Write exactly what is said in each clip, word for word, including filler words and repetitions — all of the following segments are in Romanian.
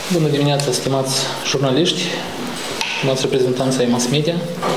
Bună dimineața, stimați jurnaliști, stimați reprezentanți ai mass media,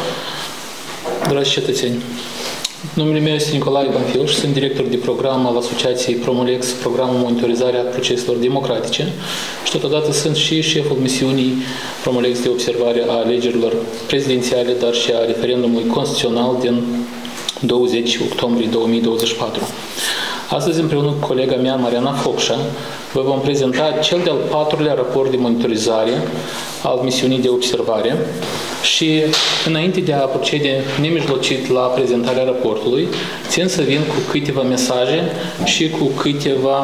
dragi cetățeni. Numele meu este Nicolae Banfiu și sunt director de program al Asociației Promolex, programul monitorizarea proceselor democratice și totodată sunt și șeful misiunii Promolex de observare a alegerilor prezidențiale, dar și a referendumului constituțional din douăzeci octombrie două mii douăzeci și patru. Astăzi, împreună cu colega mea, Mariana Focșa, vă vom prezenta cel de-al patrulea raport de monitorizare al misiunii de observare și, înainte de a procede nemijlocit la prezentarea raportului, țin să vin cu câteva mesaje și cu câteva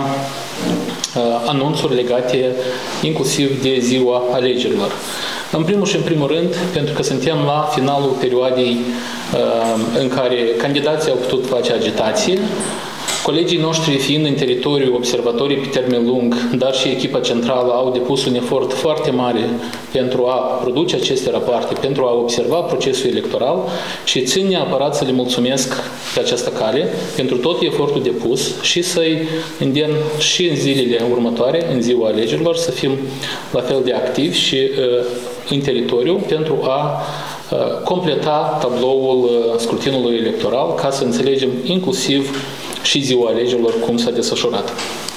uh, anunțuri legate inclusiv de ziua alegerilor. În primul și în primul rând, pentru că suntem la finalul perioadei uh, în care candidații au putut face agitație, colegii noștri, fiind în teritoriu observatorii pe termen lung, dar și echipa centrală, au depus un efort foarte mare pentru a produce aceste rapoarte, pentru a observa procesul electoral și țin neapărat să le mulțumesc pe această cale pentru tot efortul depus și să-i îndemn și în zilele următoare, în ziua alegerilor, să fim la fel de activi și uh, în teritoriu pentru a uh, completa tabloul uh, scrutinului electoral, ca să înțelegem inclusiv și ziua alegerilor cum s-a desfășurat.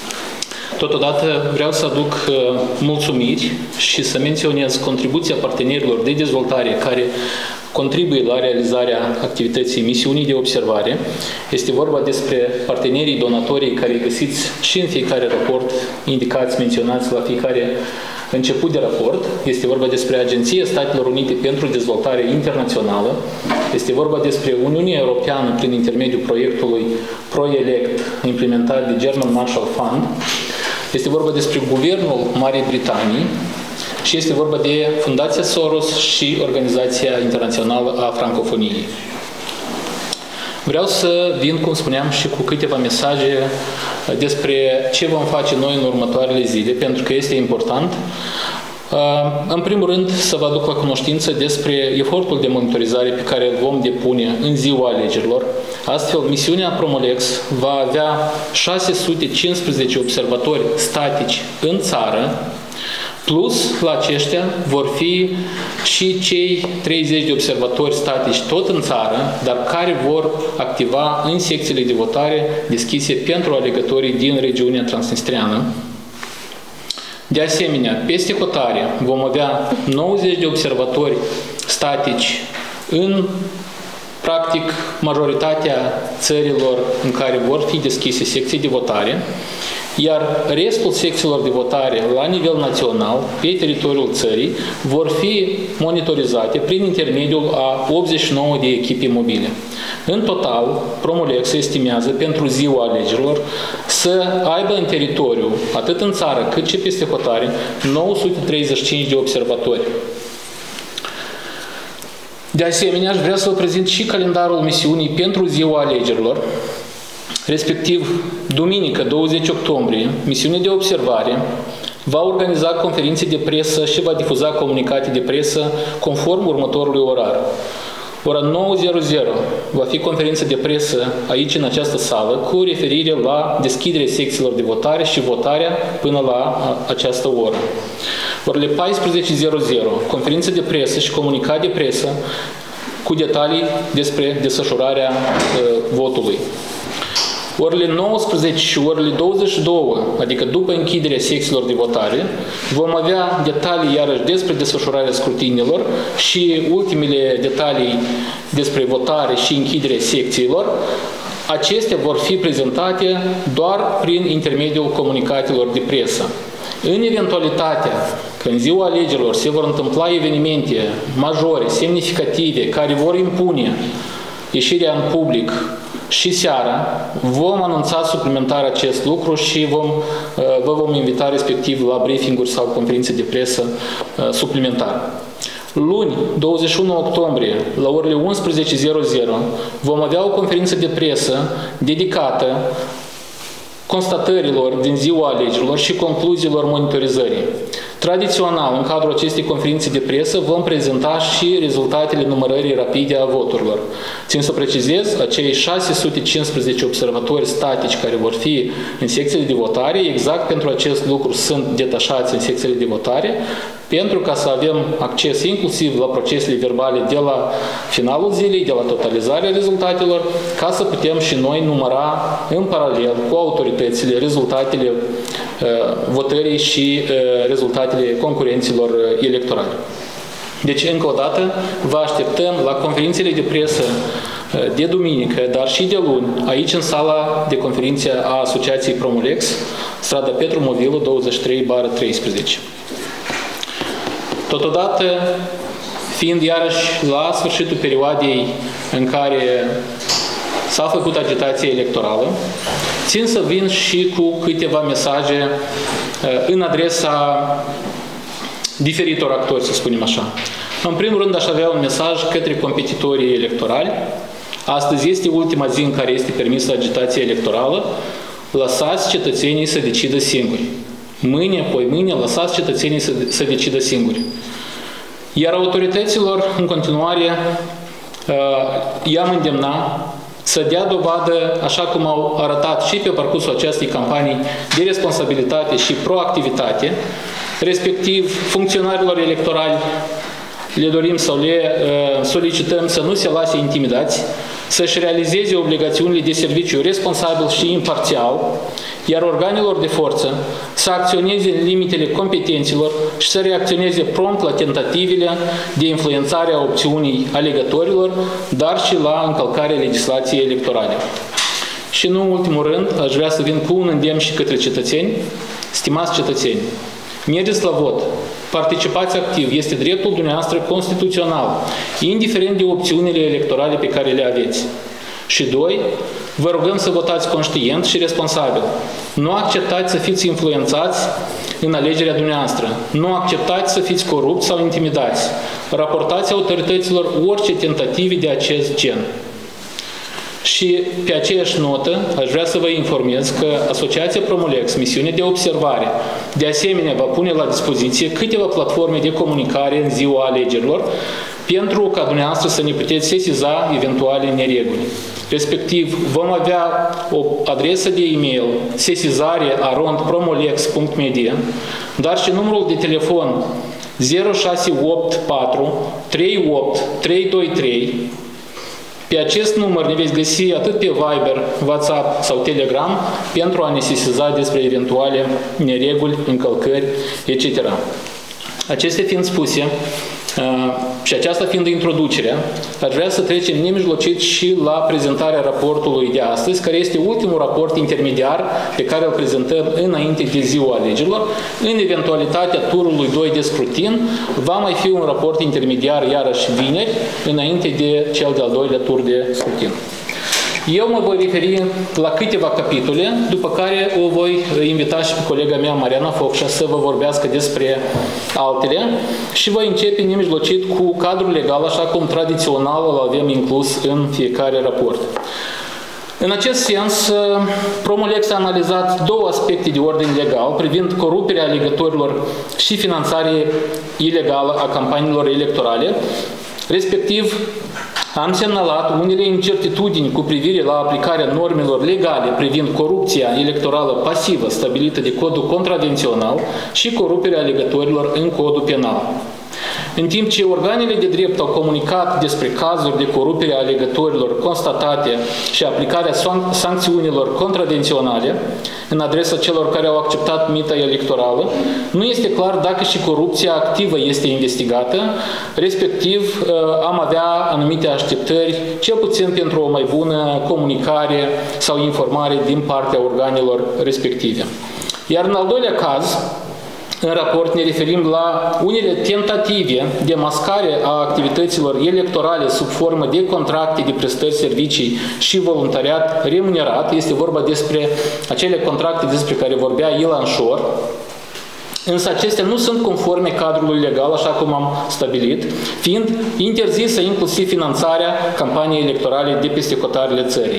Totodată vreau să aduc uh, mulțumiri și să menționez contribuția partenerilor de dezvoltare care contribuie la realizarea activității misiunii de observare. Este vorba despre partenerii donatorii care găsiți și în fiecare raport, indicați, menționați la fiecare început de raport. Este vorba despre Agenția Statelor Unite pentru Dezvoltare Internațională. Este vorba despre Uniunea Europeană prin intermediul proiectului ProElect, implementat de German Marshall Fund. Este vorba despre Guvernul Marii Britanii și este vorba de Fundația Soros și Organizația Internațională a Francofoniei. Vreau să vin, cum spuneam, și cu câteva mesaje despre ce vom face noi în următoarele zile, pentru că este important. În primul rând, să vă aduc la cunoștință despre efortul de monitorizare pe care îl vom depune în ziua alegerilor. Astfel, misiunea Promolex va avea șase sute cincisprezece observatori statici în țară, plus, la aceștia, vor fi și cei treizeci de observatori statici tot în țară, dar care vor activa în secțiile de votare deschise pentru alegătorii din regiunea transnistreană. De asemenea, peste hotare vom avea nouăzeci de observatori statici în, practic, majoritatea țărilor în care vor fi deschise secții de votare, iar restul secțiilor de votare la nivel național, pe teritoriul țării, vor fi monitorizate prin intermediul a optzeci și nouă de echipe mobile. În total, Promolex estimează pentru ziua alegerilor să aibă în teritoriu, atât în țară cât și peste hotare, nouă sute treizeci și cinci de observatori. De asemenea, aș vrea să vă prezint și calendarul misiunii pentru ziua alegerilor, respectiv, duminică, douăzeci octombrie, misiunea de observare va organiza conferințe de presă și va difuza comunicate de presă conform următorului orar. Ora nouă va fi conferință de presă aici, în această sală, cu referire la deschiderea secțiilor de votare și votarea până la această oră. Orele paisprezece, conferință de presă și comunicat de presă cu detalii despre desfășurarea uh, votului. Orele nouăsprezece și orele douăzeci și două, adică după închiderea secțiilor de votare, vom avea detalii iarăși despre desfășurarea scrutinilor și ultimele detalii despre votare și închiderea secțiilor. Acestea vor fi prezentate doar prin intermediul comunicatelor de presă. În eventualitatea că în ziua alegerilor se vor întâmpla evenimente majore, semnificative, care vor impune ieșirea în public și seara, vom anunța suplimentar acest lucru și vom, vă vom invita respectiv la briefing-uri sau conferințe de presă suplimentar. Luni, douăzeci și unu octombrie, la orele unsprezece vom avea o conferință de presă dedicată constatărilor din ziua alegerilor și concluziilor monitorizării. Tradițional, în cadrul acestei conferințe de presă, vom prezenta și rezultatele numărării rapide a voturilor. Țin să precizez, acei șase sute cincisprezece observatori statici care vor fi în secțiile de votare, exact pentru acest lucru sunt detașați în secțiile de votare, pentru ca să avem acces inclusiv la procesele verbale de la finalul zilei, de la totalizarea rezultatelor, ca să putem și noi număra în paralel cu autoritățile rezultatele uh, votării și uh, rezultatele concurenților uh, electorali. Deci, încă o dată, vă așteptăm la conferințele de presă uh, de duminică, dar și de luni, aici în sala de conferințe a Asociației Promolex, strada Petru Movilu douăzeci și trei bară treisprezece. Totodată, fiind iarăși la sfârșitul perioadei în care s-a făcut agitație electorală, țin să vin și cu câteva mesaje în adresa diferitor actori, să spunem așa. În primul rând, aș avea un mesaj către competitorii electorali. Astăzi este ultima zi în care este permisă agitația electorală. Lăsați cetățenii să decidă singuri. Mâine, apoi mâine, lăsați cetățenii să, să decidă singuri. Iar autorităților, în continuare, i-am îndemna să dea dovadă, așa cum au arătat și pe parcursul acestei campanii, de responsabilitate și proactivitate, respectiv funcționarilor electorali le dorim sau le solicităm să nu se lase intimidați, să-și realizeze obligațiunile de serviciu responsabil și imparțial, iar organelor de forță să acționeze în limitele competenților și să reacționeze prompt la tentativele de influențare a opțiunii alegătorilor, dar și la încălcarea legislației electorale. Și nu în ultimul rând, aș vrea să vin cu un îndemn și către cetățeni. Stimați cetățeni, mergeți la vot, participați activ, este dreptul dumneavoastră constituțional, indiferent de opțiunile electorale pe care le aveți. Și doi, vă rugăm să votați conștient și responsabil. Nu acceptați să fiți influențați în alegerea dumneavoastră. Nu acceptați să fiți corupți sau intimidați. Raportați autorităților orice tentative de acest gen. Și pe aceeași notă, aș vrea să vă informez că Asociația Promolex, misiune de observare, de asemenea va pune la dispoziție câteva platforme de comunicare în ziua alegerilor, pentru ca dumneavoastră să ne puteți sesiza eventuale nereguli. Respectiv, vom avea o adresă de e-mail sesizare arond promolex punct media, dar și numărul de telefon zero șase opt patru trei opt trei doi trei. Pe acest număr ne veți găsi atât pe Viber, WhatsApp sau Telegram pentru a ne sesiza despre eventuale nereguli, încălcări, et cetera. Acestea fiind spuse, și aceasta fiind introducerea, aș vrea să trecem nemijlocit și la prezentarea raportului de astăzi, care este ultimul raport intermediar pe care îl prezentăm înainte de ziua alegerilor. În eventualitatea turului doi de scrutin, va mai fi un raport intermediar iarăși vineri, înainte de cel de-al doilea tur de scrutin. Eu mă voi referi la câteva capitole, după care o voi invita și pe colega mea, Mariana Focșa, să vă vorbească despre altele și voi începe nemijlocit cu cadrul legal, așa cum tradițional îl avem inclus în fiecare raport. În acest sens, Promolex a analizat două aspecte de ordin legal privind coruperea alegătorilor și finanțarea ilegală a campaniilor electorale, respectiv am semnalat unele incertitudini cu privire la aplicarea normelor legale privind corupția electorală pasivă stabilită de codul contravențional și coruperea alegătorilor în codul penal. În timp ce organele de drept au comunicat despre cazuri de corupere a alegătorilor constatate și aplicarea sancțiunilor contravenționale în adresa celor care au acceptat mita electorală, nu este clar dacă și corupția activă este investigată, respectiv am avea anumite așteptări, cel puțin pentru o mai bună comunicare sau informare din partea organelor respective. Iar în al doilea caz, în raport ne referim la unele tentative de mascare a activităților electorale sub formă de contracte de prestări servicii și voluntariat remunerat. Este vorba despre acele contracte despre care vorbea Ilan Șor. Însă acestea nu sunt conforme cadrului legal, așa cum am stabilit, fiind interzisă inclusiv finanțarea campaniei electorale de peste hotarele țării.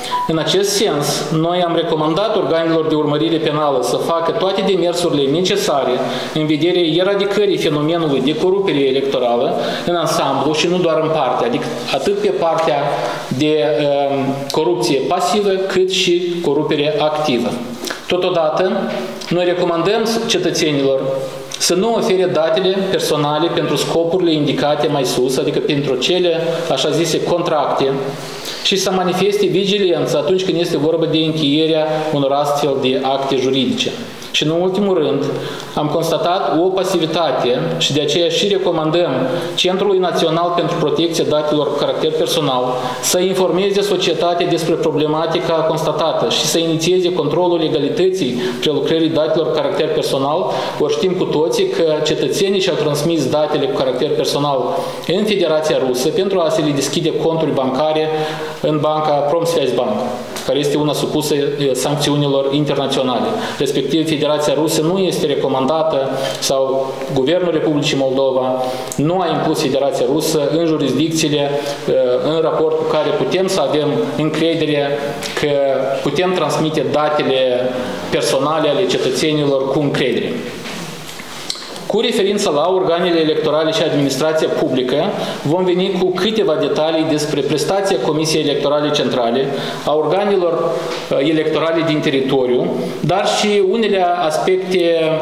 În acest sens, noi am recomandat organelor de urmărire penală să facă toate demersurile necesare în vederea eradicării fenomenului de corupere electorală în ansamblu și nu doar în parte, adică atât pe partea de uh, corupție pasivă cât și corupere activă. Totodată, noi recomandăm cetățenilor să nu ofere datele personale pentru scopurile indicate mai sus, adică pentru cele, așa zise, contracte, și să manifeste vigilență atunci când este vorba de încheierea unor astfel de acte juridice. Și în ultimul rând, am constatat o pasivitate și de aceea și recomandăm Centrului Național pentru Protecția Datelor cu caracter personal să informeze societatea despre problematica constatată și să inițieze controlul legalității prelucrării datelor cu caracter personal. Ori știm cu toții că cetățenii și-au transmis datele cu caracter personal în Federația Rusă pentru a se le deschide conturi bancare în banca Pромсвязьбанк, care este una supusă sancțiunilor internaționale. Respectiv, Federația Rusă nu este recomandată sau Guvernul Republicii Moldova nu a inclus Federația Rusă în jurisdicțiile în raport cu care putem să avem încredere că putem transmite datele personale ale cetățenilor cu încredere. Cu referință la organele electorale și administrația publică, vom veni cu câteva detalii despre prestația Comisiei Electorale Centrale, a organelor electorale din teritoriu, dar și unele aspecte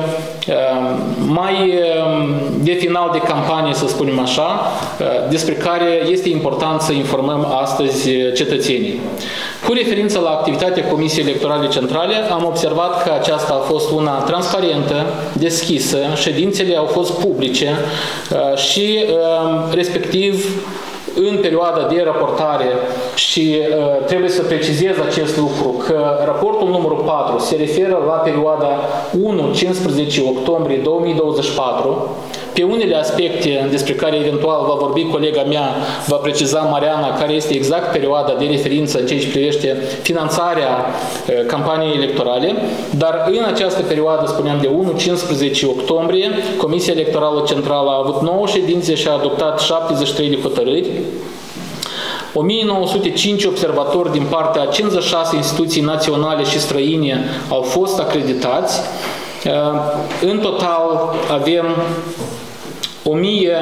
mai de final de campanie, să spunem așa, despre care este important să informăm astăzi cetățenii. Cu referință la activitatea Comisiei Electorale Centrale, am observat că aceasta a fost una transparentă, deschisă, ședințele au fost publice și, respectiv, în perioada de raportare și uh, trebuie să precizez acest lucru, că raportul numărul patru se referă la perioada unu cincisprezece octombrie două mii douăzeci și patru. Pe unele aspecte despre care eventual va vorbi colega mea, va preciza Mariana, care este exact perioada de referință în ceea ce privește finanțarea uh, campaniei electorale, dar în această perioadă, spuneam, de unu cincisprezece octombrie, Comisia Electorală Centrală a avut nouă ședințe și a adoptat șaptezeci și trei de hotărâri. o mie nouă sute cinci observatori din partea a cincizeci și șase instituții naționale și străine au fost acreditați. În total avem o mie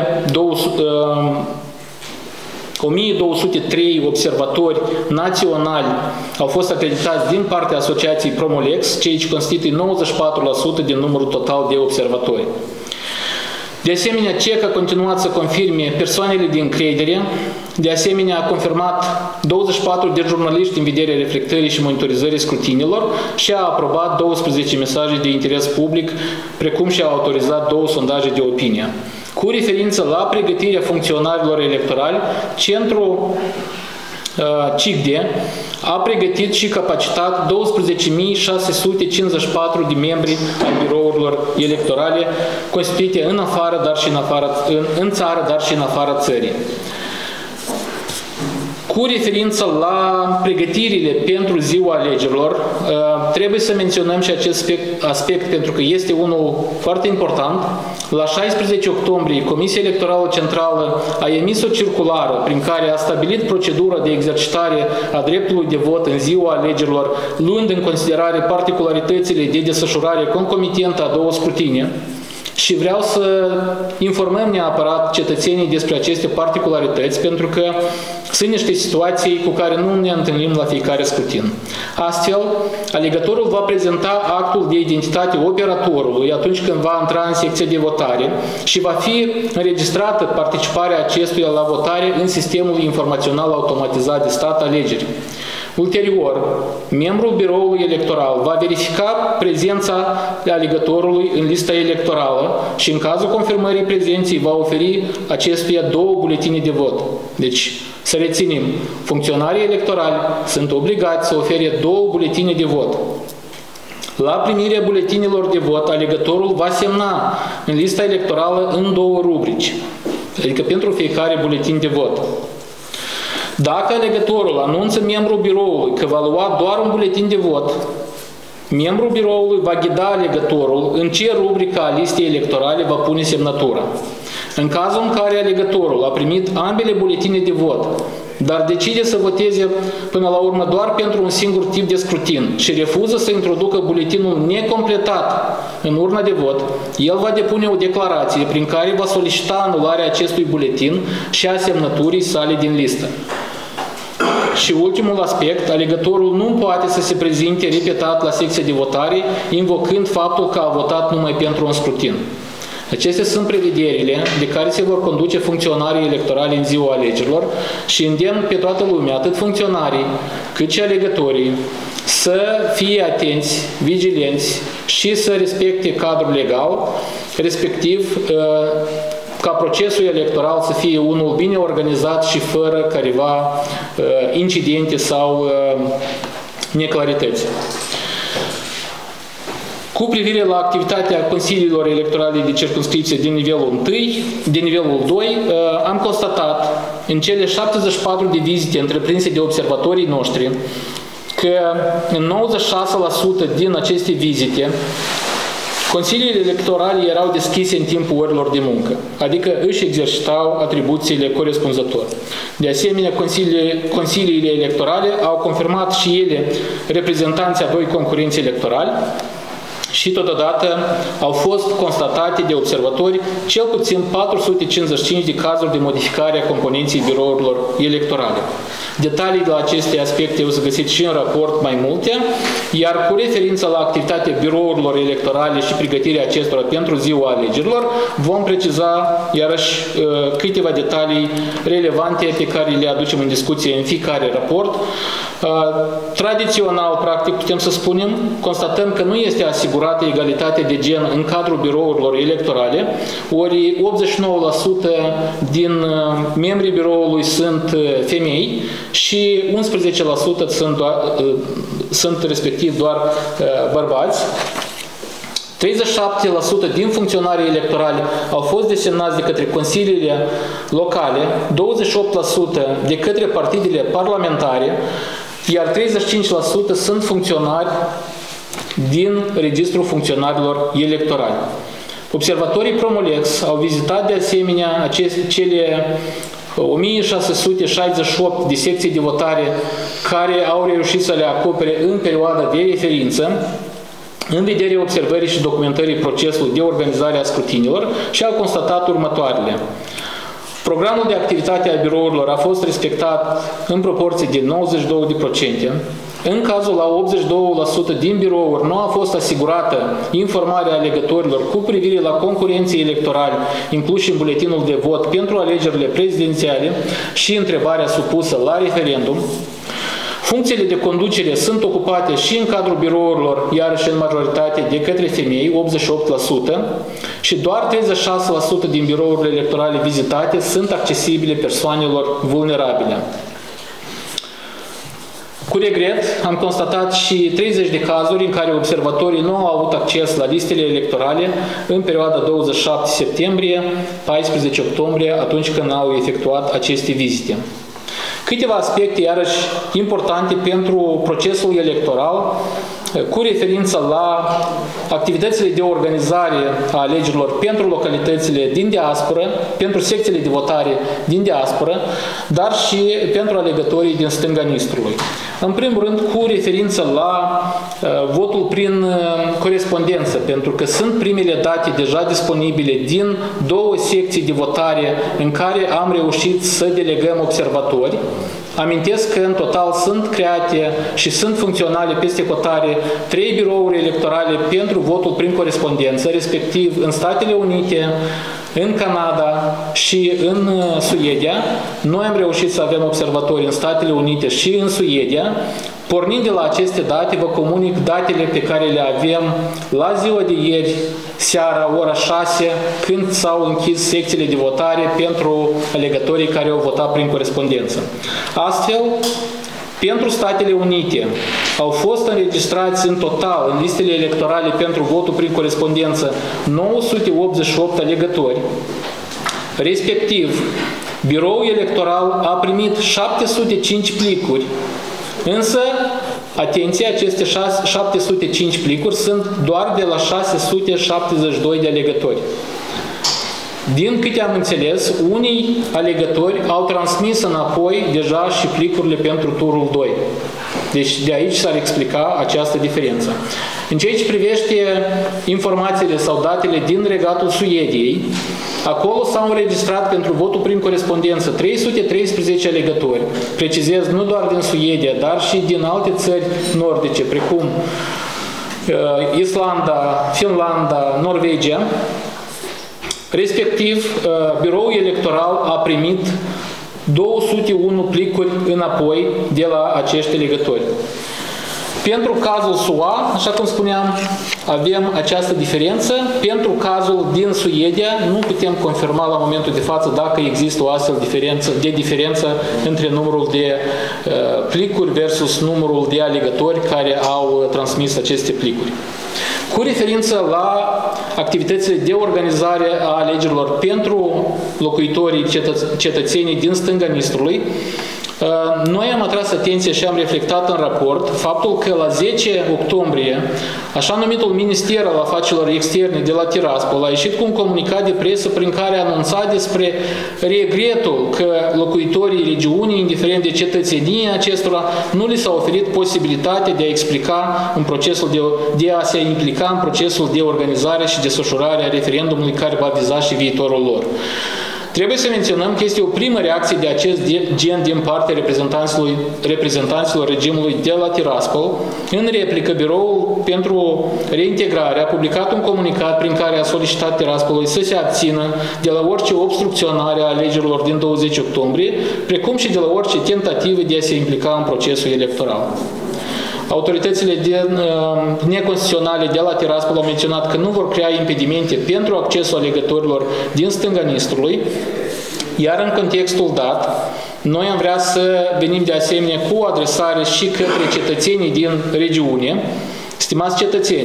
două sute trei observatori naționali au fost acreditați din partea Asociației Promolex, ceea ce constituie nouăzeci și patru la sută din numărul total de observatori. De asemenea, C E C a continuat să confirme persoanele de încredere. De asemenea, a confirmat douăzeci și patru de jurnaliști în vederea reflectării și monitorizării scrutinilor și a aprobat douăsprezece mesaje de interes public, precum și a autorizat două sondaje de opinie. Cu referință la pregătirea funcționarilor electorali, Centrul C I C D E a pregătit și capacitat douăsprezece mii șase sute cincizeci și patru de membri ai birourilor electorale constituite în afară, dar și în, afară, în, în țară, dar și în afara țării. Cu referință la pregătirile pentru ziua alegerilor, trebuie să menționăm și acest aspect, aspect pentru că este unul foarte important. La șaisprezece octombrie, Comisia Electorală Centrală a emis o circulară prin care a stabilit procedura de exercitare a dreptului de vot în ziua alegerilor, luând în considerare particularitățile de desfășurare concomitentă a două scrutine. Și vreau să informăm neapărat cetățenii despre aceste particularități, pentru că sunt niște situații cu care nu ne întâlnim la fiecare scrutin. Astfel, alegătorul va prezenta actul de identitate operatorului atunci când va intra în secția de votare și va fi înregistrată participarea acestuia la votare în sistemul informațional automatizat de stat alegeri. Ulterior, membrul biroului electoral va verifica prezența alegătorului în lista electorală și în cazul confirmării prezenței va oferi acestuia două buletine de vot. Deci, să reținem, funcționarii electorali sunt obligați să ofere două buletine de vot. La primirea buletinilor de vot, alegătorul va semna în lista electorală în două rubrici, adică pentru fiecare buletin de vot. Dacă alegătorul anunță membrul biroului că va lua doar un buletin de vot, membrul biroului va ghida alegătorul în ce rubrică a listei electorale va pune semnătura. În cazul în care alegătorul a primit ambele buletine de vot, dar decide să voteze până la urmă doar pentru un singur tip de scrutin și refuză să introducă buletinul necompletat în urna de vot, el va depune o declarație prin care va solicita anularea acestui buletin și a semnăturii sale din listă. Și ultimul aspect, alegătorul nu poate să se prezinte repetat la secția de votare, invocând faptul că a votat numai pentru un scrutin. Acestea sunt prevederile de care se vor conduce funcționarii electorali în ziua alegerilor și îndemn pe toată lumea, atât funcționarii cât și alegătorii, să fie atenți, vigilenți și să respecte cadrul legal, respectiv ca procesul electoral să fie unul bine organizat și fără careva incidente sau neclarități. Cu privire la activitatea consiliilor electorale de circumscripție din nivelul unu, de nivelul doi, am constatat în cele șaptezeci și patru de vizite întreprinse de observatorii noștri că în nouăzeci și șase la sută din aceste vizite consiliile electorale erau deschise în timpul orilor de muncă, adică își exercitau atribuțiile corespunzător. De asemenea, consiliile, consiliile electorale au confirmat și ele reprezentanții a doi concurenți electorali și totodată au fost constatate de observatori cel puțin patru sute cincizeci și cinci de cazuri de modificare a componenței birourilor electorale. Detalii la aceste aspecte o să găsiți și în raport mai multe, iar cu referință la activitatea birourilor electorale și pregătirea acestora pentru ziua alegerilor, vom preciza iarăși câteva detalii relevante pe care le aducem în discuție în fiecare raport. Tradițional, practic, putem să spunem, constatăm că nu este asigurată egalitatea de gen în cadrul birourilor electorale, ori optzeci și nouă la sută din membrii biroului sunt femei și unsprezece la sută sunt, doar, sunt respectiv doar bărbați. treizeci și șapte la sută din funcționarii electorali au fost desemnați de către consiliile locale, douăzeci și opt la sută de către partidele parlamentare, iar treizeci și cinci la sută sunt funcționari din Registrul Funcționarilor Electorali. Observatorii Promolex au vizitat de asemenea aceste, cele o mie șase sute șaizeci și opt de secții de votare care au reușit să le acopere în perioada de referință, în vederea observării și documentării procesului de organizare a scrutinilor și au constatat următoarele. Programul de activitate a birourilor a fost respectat în proporție de nouăzeci și două la sută. În cazul la optzeci și doi la sută din birouri nu a fost asigurată informarea alegătorilor cu privire la concurenții electorali incluși în buletinul de vot pentru alegerile prezidențiale și întrebarea supusă la referendum. Funcțiile de conducere sunt ocupate și în cadrul birourilor, iarăși în majoritate, de către femei, optzeci și opt la sută, și doar treizeci și șase la sută din birourile electorale vizitate sunt accesibile persoanelor vulnerabile. Cu regret, am constatat și treizeci de cazuri în care observatorii nu au avut acces la listele electorale în perioada douăzeci și șapte septembrie - paisprezece octombrie, atunci când au efectuat aceste vizite. Câteva aspecte, iarăși, importante pentru procesul electoral, cu referință la activitățile de organizare a alegerilor pentru localitățile din diasporă, pentru secțiile de votare din diasporă, dar și pentru alegătorii din stânga Nistrului. În primul rând, cu referință la uh, votul prin uh, corespondență, pentru că sunt primele date deja disponibile din două secții de votare în care am reușit să delegăm observatori. Amintesc că în total sunt create și sunt funcționale peste hotare trei birouri electorale pentru votul prin corespondență, respectiv în Statele Unite, în Canada și în Suedia. Noi am reușit să avem observatori în Statele Unite și în Suedia. Pornind de la aceste date, vă comunic datele pe care le avem la ziua de ieri, seara, ora șase, când s-au închis secțiile de votare pentru alegătorii care au votat prin corespondență. Astfel, pentru Statele Unite au fost înregistrați în total, în listele electorale pentru votul prin corespondență, nouă sute optzeci și opt alegători. Respectiv, biroul electoral a primit șapte sute cinci plicuri, însă, atenție, aceste șapte sute cinci plicuri sunt doar de la șase sute șaptezeci și doi de alegători. Din câte am înțeles, unii alegători au transmis înapoi deja și plicurile pentru turul doi. Deci de aici s-ar explica această diferență. În ceea ce privește informațiile sau datele din Regatul Suediei, acolo s-au înregistrat pentru votul prin corespondență trei sute treisprezece alegători, precizez nu doar din Suedia, dar și din alte țări nordice, precum uh, Islanda, Finlanda, Norvegia. Respectiv, uh, biroul electoral a primit două sute unu plicuri înapoi de la acești alegători. Pentru cazul S U A, așa cum spuneam, avem această diferență. Pentru cazul din Suedia, nu putem confirma la momentul de față dacă există o astfel diferență, de diferență între numărul de uh, plicuri versus numărul de alegători care au transmis aceste plicuri. Cu referință la activitățile de organizare a alegerilor pentru locuitorii cetă cetățenii din stânga Nistrului, noi am atras atenție și am reflectat în raport faptul că la zece octombrie, așa numitul Minister al Afacerilor Externe de la Tiraspol a ieșit cu un comunicat de presă prin care a anunțat despre regretul că locuitorii regiunii, indiferent de cetățenie acestora, nu li s-a oferit posibilitatea de a explica în procesul de, de a se implica în procesul de organizare și desfășurare a referendumului care va viza și viitorul lor. Trebuie să menționăm că este o primă reacție de acest gen din partea reprezentanților, reprezentanților regimului de la Tiraspol. În replică, Biroul pentru Reintegrare a publicat un comunicat prin care a solicitat Tiraspolului să se abțină de la orice obstrucționare a alegerilor din douăzeci octombrie, precum și de la orice tentative de a se implica în procesul electoral. Autoritățile de, uh, neconstituționale de la Tiraspol au menționat că nu vor crea impedimente pentru accesul alegătorilor din stânga Nistrului, iar în contextul dat, noi am vrea să venim de asemenea cu o adresare și către cetățenii din regiune. Stimați cetățeni,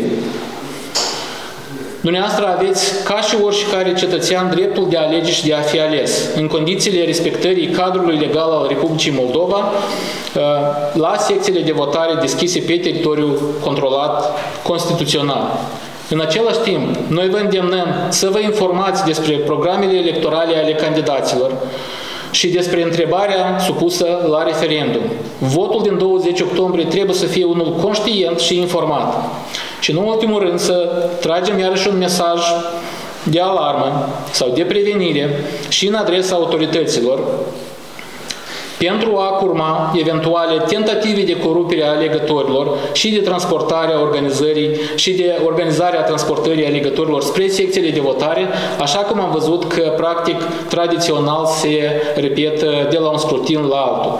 dumneavoastră aveți, ca și oricare cetățean, dreptul de a alege și de a fi ales, în condițiile respectării cadrului legal al Republicii Moldova, la secțiile de votare deschise pe teritoriul controlat constituțional. În același timp, noi vă îndemnăm să vă informați despre programele electorale ale candidaților și despre întrebarea supusă la referendum. Votul din douăzeci octombrie trebuie să fie unul conștient și informat. Și în ultimul rând să tragem iarăși un mesaj de alarmă sau de prevenire și în adresa autorităților pentru a curma eventuale tentative de corupere a alegătorilor și de transportarea organizării și de organizarea transportării alegătorilor spre secțiile de votare, așa cum am văzut că practic tradițional se repetă de la un scrutin la altul.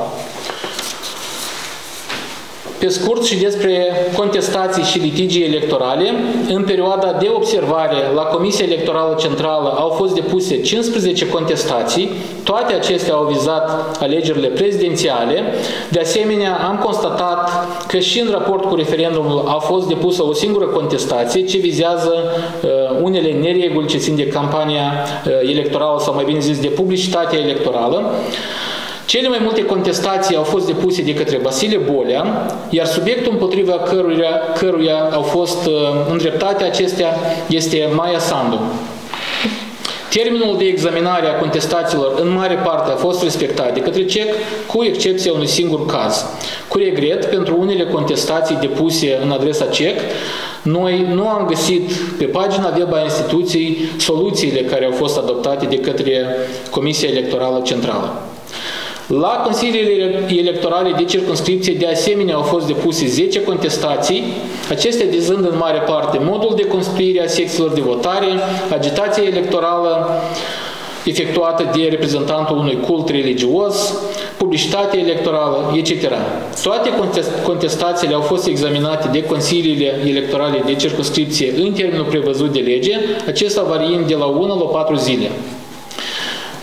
Pe scurt și despre contestații și litigii electorale, în perioada de observare la Comisia Electorală Centrală au fost depuse cincisprezece contestații, toate acestea au vizat alegerile prezidențiale. De asemenea, am constatat că și în raport cu referendumul a fost depusă o singură contestație ce vizează uh, unele nereguli ce țin de campania uh, electorală sau mai bine zis de publicitatea electorală. Cele mai multe contestații au fost depuse de către Vasile Bolea, iar subiectul împotriva căruia, căruia au fost uh, îndreptate acestea este Maia Sandu. Termenul de examinare a contestațiilor în mare parte a fost respectat de către C E C, cu excepția unui singur caz. Cu regret, pentru unele contestații depuse în adresa C E C, noi nu am găsit pe pagina web a instituției soluțiile care au fost adoptate de către Comisia Electorală Centrală. La consiliile electorale de circumscripție de asemenea au fost depuse zece contestații, acestea vizând în mare parte modul de construire a secțiilor de votare, agitația electorală efectuată de reprezentantul unui cult religios, publicitatea electorală, et cetera. Toate contestațiile au fost examinate de consiliile electorale de circumscripție în termenul prevăzut de lege, acesta variind de la una la patru zile.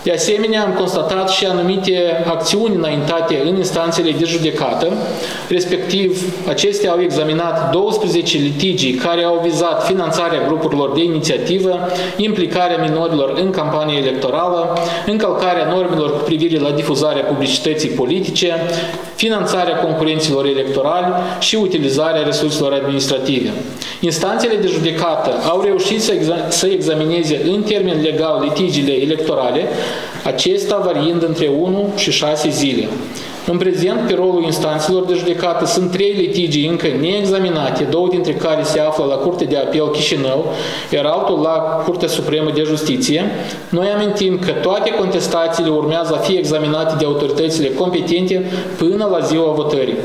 De asemenea, am constatat și anumite acțiuni înaintate în instanțele de judecată, respectiv acestea au examinat douăsprezece litigii care au vizat finanțarea grupurilor de inițiativă, implicarea minorilor în campanie electorală, încălcarea normelor cu privire la difuzarea publicității politice, finanțarea concurenților electorali și utilizarea resurselor administrative. Instanțele de judecată au reușit să, exa să examineze în termen legal litigiile electorale, acesta variind între unu și șase zile. În prezent, pe rolul instanțelor de judecată sunt trei litigii încă neexaminate, două dintre care se află la Curtea de Apel Chișinău, iar altul la Curtea Supremă de Justiție. Noi amintim că toate contestațiile urmează a fi examinate de autoritățile competente până la ziua votării.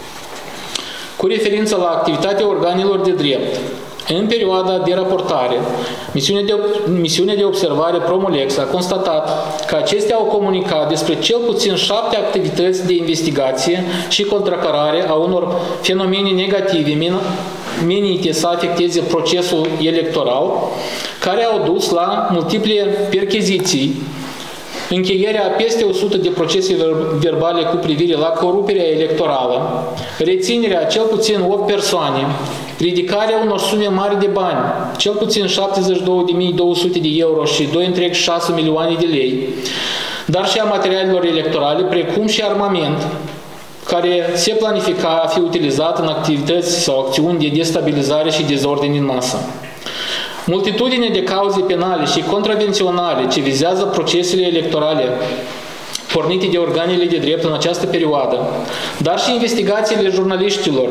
Cu referință la activitatea organelor de drept, în perioada de raportare, misiunea de, misiunea de observare Promolex a constatat că acestea au comunicat despre cel puțin șapte activități de investigație și contracarare a unor fenomene negative menite să afecteze procesul electoral, care au dus la multiple percheziții, încheierea a peste o sută de procese verbale cu privire la coruperea electorală, reținerea a cel puțin opt persoane, ridicarea unor sume mari de bani, cel puțin șaptezeci și două de mii două sute de euro și doi virgulă șase milioane de lei, dar și a materialelor electorale, precum și armament, care se planifica a fi utilizat în activități sau acțiuni de destabilizare și dezordine în masă. Multitudine de cauze penale și contravenționale ce vizează procesele electorale pornite de organele de drept în această perioadă, dar și investigațiile jurnaliștilor,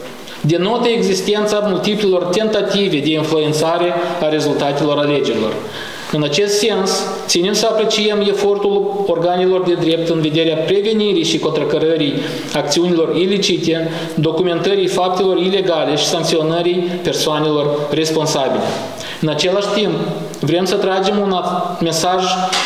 denotă existența multiplelor tentative de influențare a rezultatelor alegerilor. În acest sens, ținem să apreciem efortul organelor de drept în vederea prevenirii și contracărării acțiunilor ilicite, documentării faptelor ilegale și sancționării persoanelor responsabile. În același timp, vrem să tragem un mesaj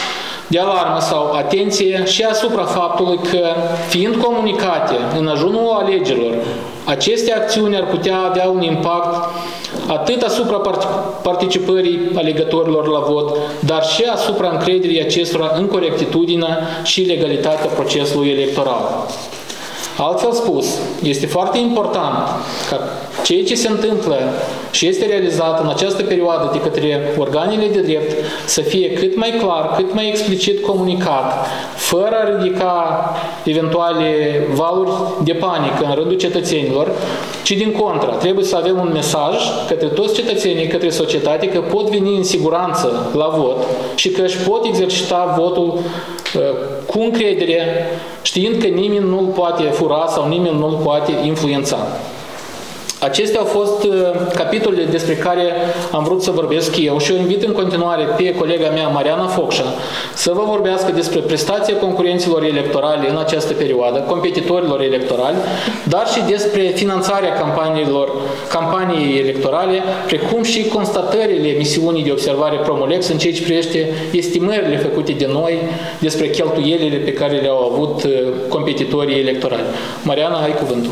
de alarmă sau atenție și asupra faptului că, fiind comunicate în ajunul alegerilor, aceste acțiuni ar putea avea un impact atât asupra participării alegătorilor la vot, dar și asupra încrederii acestora în corectitudinea și legalitatea procesului electoral. Altfel spus, este foarte important ca ceea ce se întâmplă și este realizat în această perioadă de către organele de drept să fie cât mai clar, cât mai explicit comunicat, fără a ridica eventuale valuri de panică în rândul cetățenilor, ci din contra, trebuie să avem un mesaj către toți cetățenii, către societate, că pot veni în siguranță la vot și că își pot exercita votul uh, cu încredere, știind că nimeni nu-l poate fura sau nimeni nu-l poate influența. Acestea au fost uh, capitolele despre care am vrut să vorbesc eu și o invit în continuare pe colega mea, Mariana Focșa, să vă vorbească despre prestația concurenților electorale în această perioadă, competitorilor electorali, dar și despre finanțarea campaniilor, campaniei electorale, precum și constatările misiunii de observare Promolex în ceea ce privește estimările făcute de noi despre cheltuielile pe care le-au avut uh, competitorii electorali. Mariana, ai cuvântul.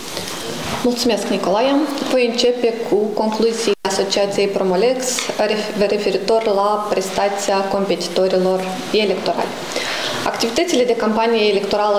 Mulțumesc, Nicolae. Voi începe cu concluzii Asociației Promolex referitor la prestația competitorilor electorali. Activitățile de campanie electorală,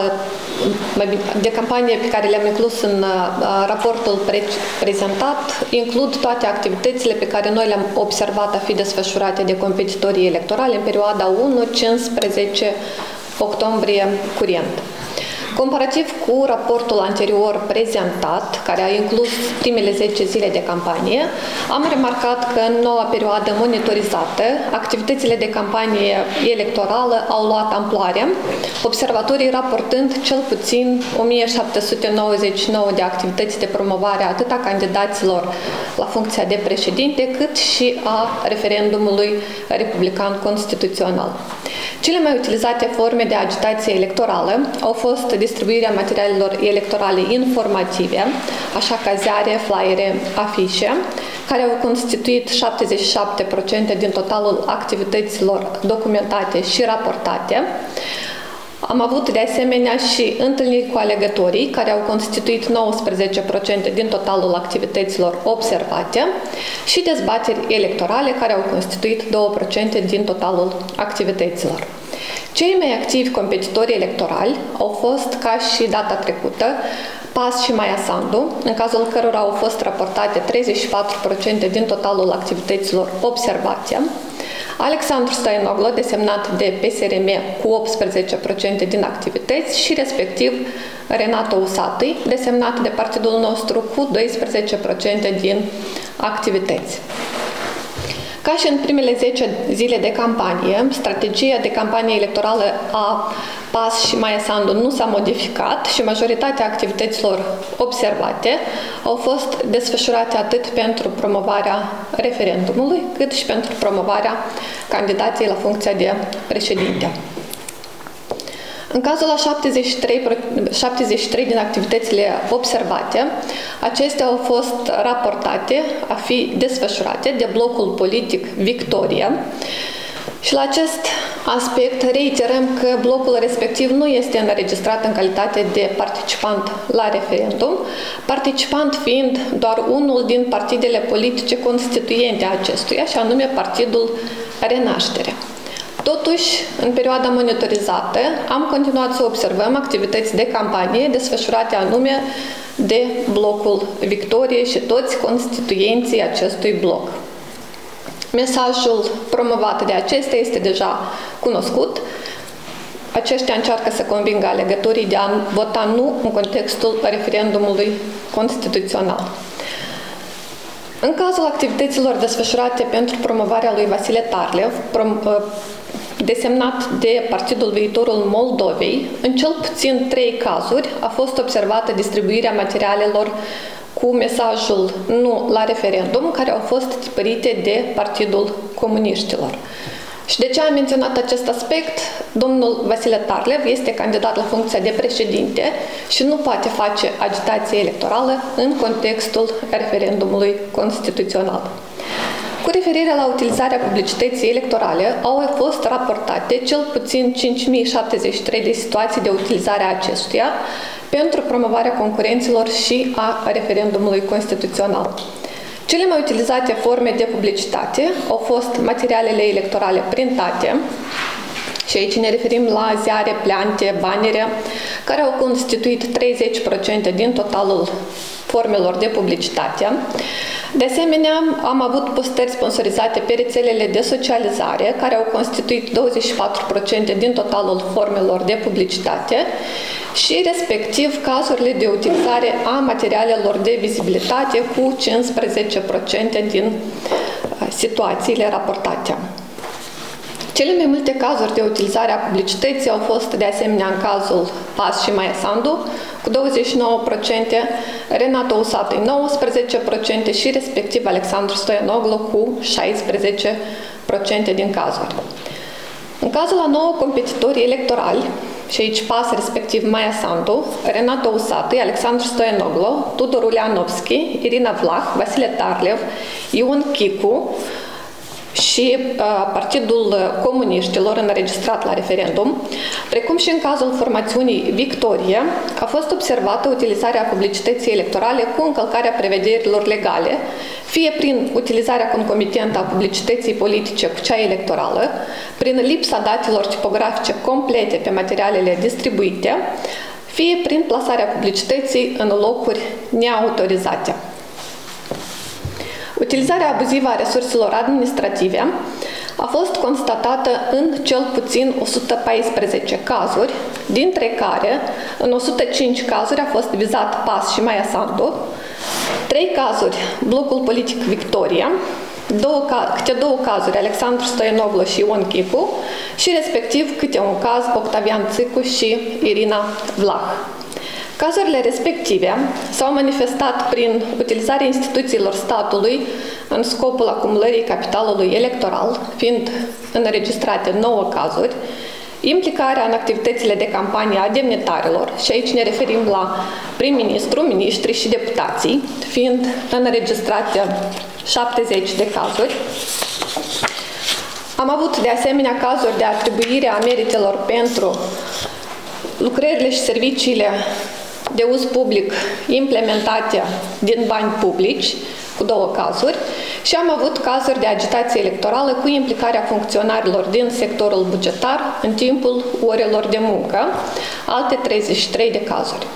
de campanie pe care le-am inclus în raportul pre prezentat, includ toate activitățile pe care noi le-am observat a fi desfășurate de competitorii electorali în perioada unu cincisprezece octombrie curent. Comparativ cu raportul anterior prezentat, care a inclus primele zece zile de campanie, am remarcat că în noua perioadă monitorizată, activitățile de campanie electorală au luat amploare, observatorii raportând cel puțin o mie șapte sute nouăzeci și nouă de activități de promovare atât a candidaților la funcția de președinte, cât și a referendumului republican constituțional. Cele mai utilizate forme de agitație electorală au fost distribuirea materialelor electorale informative, așa ca ziare, flyere, afișe, care au constituit șaptezeci și șapte la sută din totalul activităților documentate și raportate. Am avut de asemenea și întâlniri cu alegătorii, care au constituit nouăsprezece la sută din totalul activităților observate, și dezbateri electorale, care au constituit doi la sută din totalul activităților. Cei mai activi competitori electorali au fost, ca și data trecută, Pas și Maia Sandu, în cazul cărora au fost raportate treizeci și patru la sută din totalul activităților observate, Alexandru Stoianoglo, desemnat de P S R M cu optsprezece la sută din activități și respectiv Renato Usatăi, desemnat de partidul nostru cu doisprezece la sută din activități. Ca și în primele zece zile de campanie, strategia de campanie electorală a Pas și Maia Sandu nu s-a modificat și majoritatea activităților observate au fost desfășurate atât pentru promovarea referendumului, cât și pentru promovarea candidației la funcția de președinte. În cazul a șaptezeci și trei, șaptezeci și trei din activitățile observate, acestea au fost raportate a fi desfășurate de blocul politic Victoria și la acest aspect reiterăm că blocul respectiv nu este înregistrat în calitate de participant la referendum, participant fiind doar unul din partidele politice constituente a acestuia, și anume Partidul Renaștere. Totuși, în perioada monitorizată, am continuat să observăm activități de campanie desfășurate anume de blocul Victorie și toți constituenții acestui bloc. Mesajul promovat de acestea este deja cunoscut. Aceștia încearcă să convingă alegătorii de a vota nu în contextul referendumului constituțional. În cazul activităților desfășurate pentru promovarea lui Vasile Tarlev, desemnat de Partidul Viitorul Moldovei, în cel puțin trei cazuri a fost observată distribuirea materialelor cu mesajul nu la referendum, care au fost tipărite de Partidul Comuniștilor. Și de ce am menționat acest aspect? Domnul Vasile Tarlev este candidat la funcția de președinte și nu poate face agitație electorală în contextul referendumului constituțional. Cu referire la utilizarea publicității electorale, au fost raportate cel puțin cinci mii șaptezeci și trei de situații de utilizare a acestuia pentru promovarea concurenților și a referendumului constituțional. Cele mai utilizate forme de publicitate au fost materialele electorale printate, și aici ne referim la ziare, pleante, banere, care au constituit treizeci la sută din totalul formelor de publicitate. De asemenea, am avut postări sponsorizate pe rețelele de socializare, care au constituit douăzeci și patru la sută din totalul formelor de publicitate și, respectiv, cazurile de utilizare a materialelor de vizibilitate cu cincisprezece la sută din situațiile raportate. Cele mai multe cazuri de utilizare a publicității au fost, de asemenea, în cazul Pas și Maia Sandu, cu douăzeci și nouă la sută, Renato Usatăi nouăsprezece la sută și, respectiv, Alexandru Stoianoglo cu șaisprezece la sută din cazuri. În cazul a nouă competitori electorali, și aici Pas, respectiv Maia Sandu, Renato Usatăi, Alexandru Stoianoglo, Tudor Ulianovski, Irina Vlah, Vasile Tarlev, Ion Chicu, și uh, Partidul Comuniștilor înregistrat la referendum, precum și în cazul formațiunii Victoria, a fost observată utilizarea publicității electorale cu încălcarea prevederilor legale, fie prin utilizarea concomitentă a publicității politice cu cea electorală, prin lipsa datelor tipografice complete pe materialele distribuite, fie prin plasarea publicității în locuri neautorizate. Utilizarea abuzivă a resurselor administrative a fost constatată în cel puțin o sută paisprezece cazuri, dintre care în o sută cinci cazuri a fost vizat Pas și Maia Sandu, trei cazuri blocul politic Victoria, două, câte două cazuri Alexandru Stoianoglo și Ion Chicu și respectiv câte un caz Octavian Țicu și Irina Vlah. Cazurile respective s-au manifestat prin utilizarea instituțiilor statului în scopul acumulării capitalului electoral, fiind înregistrate nouă cazuri, implicarea în activitățile de campanie a demnitarilor, și aici ne referim la prim-ministru, miniștri și deputații, fiind înregistrate șaptezeci de cazuri. Am avut de asemenea cazuri de atribuire a meritelor pentru lucrările și serviciile de uz public implementate din bani publici, cu două cazuri, și am avut cazuri de agitație electorală cu implicarea funcționarilor din sectorul bugetar în timpul orelor de muncă, alte treizeci și trei de cazuri.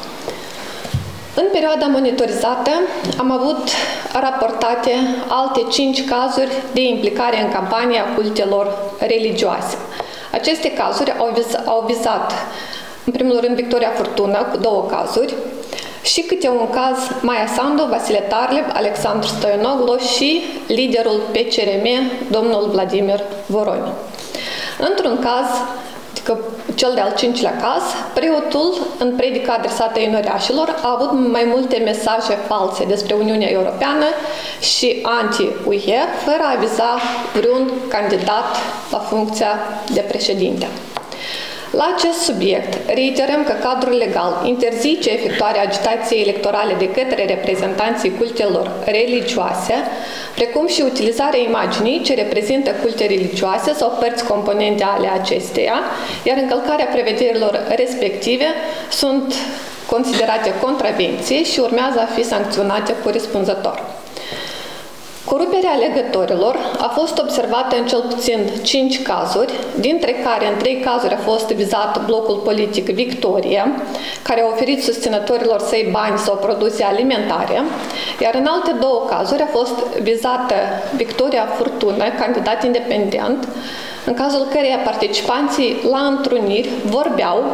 În perioada monitorizată am avut raportate alte cinci cazuri de implicare în campania cultelor religioase. Aceste cazuri au vizat, au vizat în primul rând, Victoria Furtună, cu două cazuri, și câte un caz Maia Sandu, Vasile Tarlev, Alexandru Stoianoglu și liderul P C R M, domnul Vladimir Voronin. Într-un caz, adică cel de-al cincilea caz, preotul, în predica adresată inoriașilor, a avut mai multe mesaje false despre Uniunea Europeană și anti-U E, fără a viza vreun candidat la funcția de președinte. La acest subiect, reiterăm că cadrul legal interzice efectuarea agitației electorale de către reprezentanții cultelor religioase, precum și utilizarea imaginii ce reprezintă culte religioase sau părți componente ale acesteia, iar încălcarea prevederilor respective sunt considerate contravenții și urmează a fi sancționate corespunzător. Coruperea legătorilor a fost observată în cel puțin cinci cazuri, dintre care în trei cazuri a fost vizat blocul politic Victoria, care a oferit susținătorilor săi bani sau produse alimentare, iar în alte două cazuri a fost vizată Victoria Furtună, candidat independent, în cazul căreia participanții la întruniri vorbeau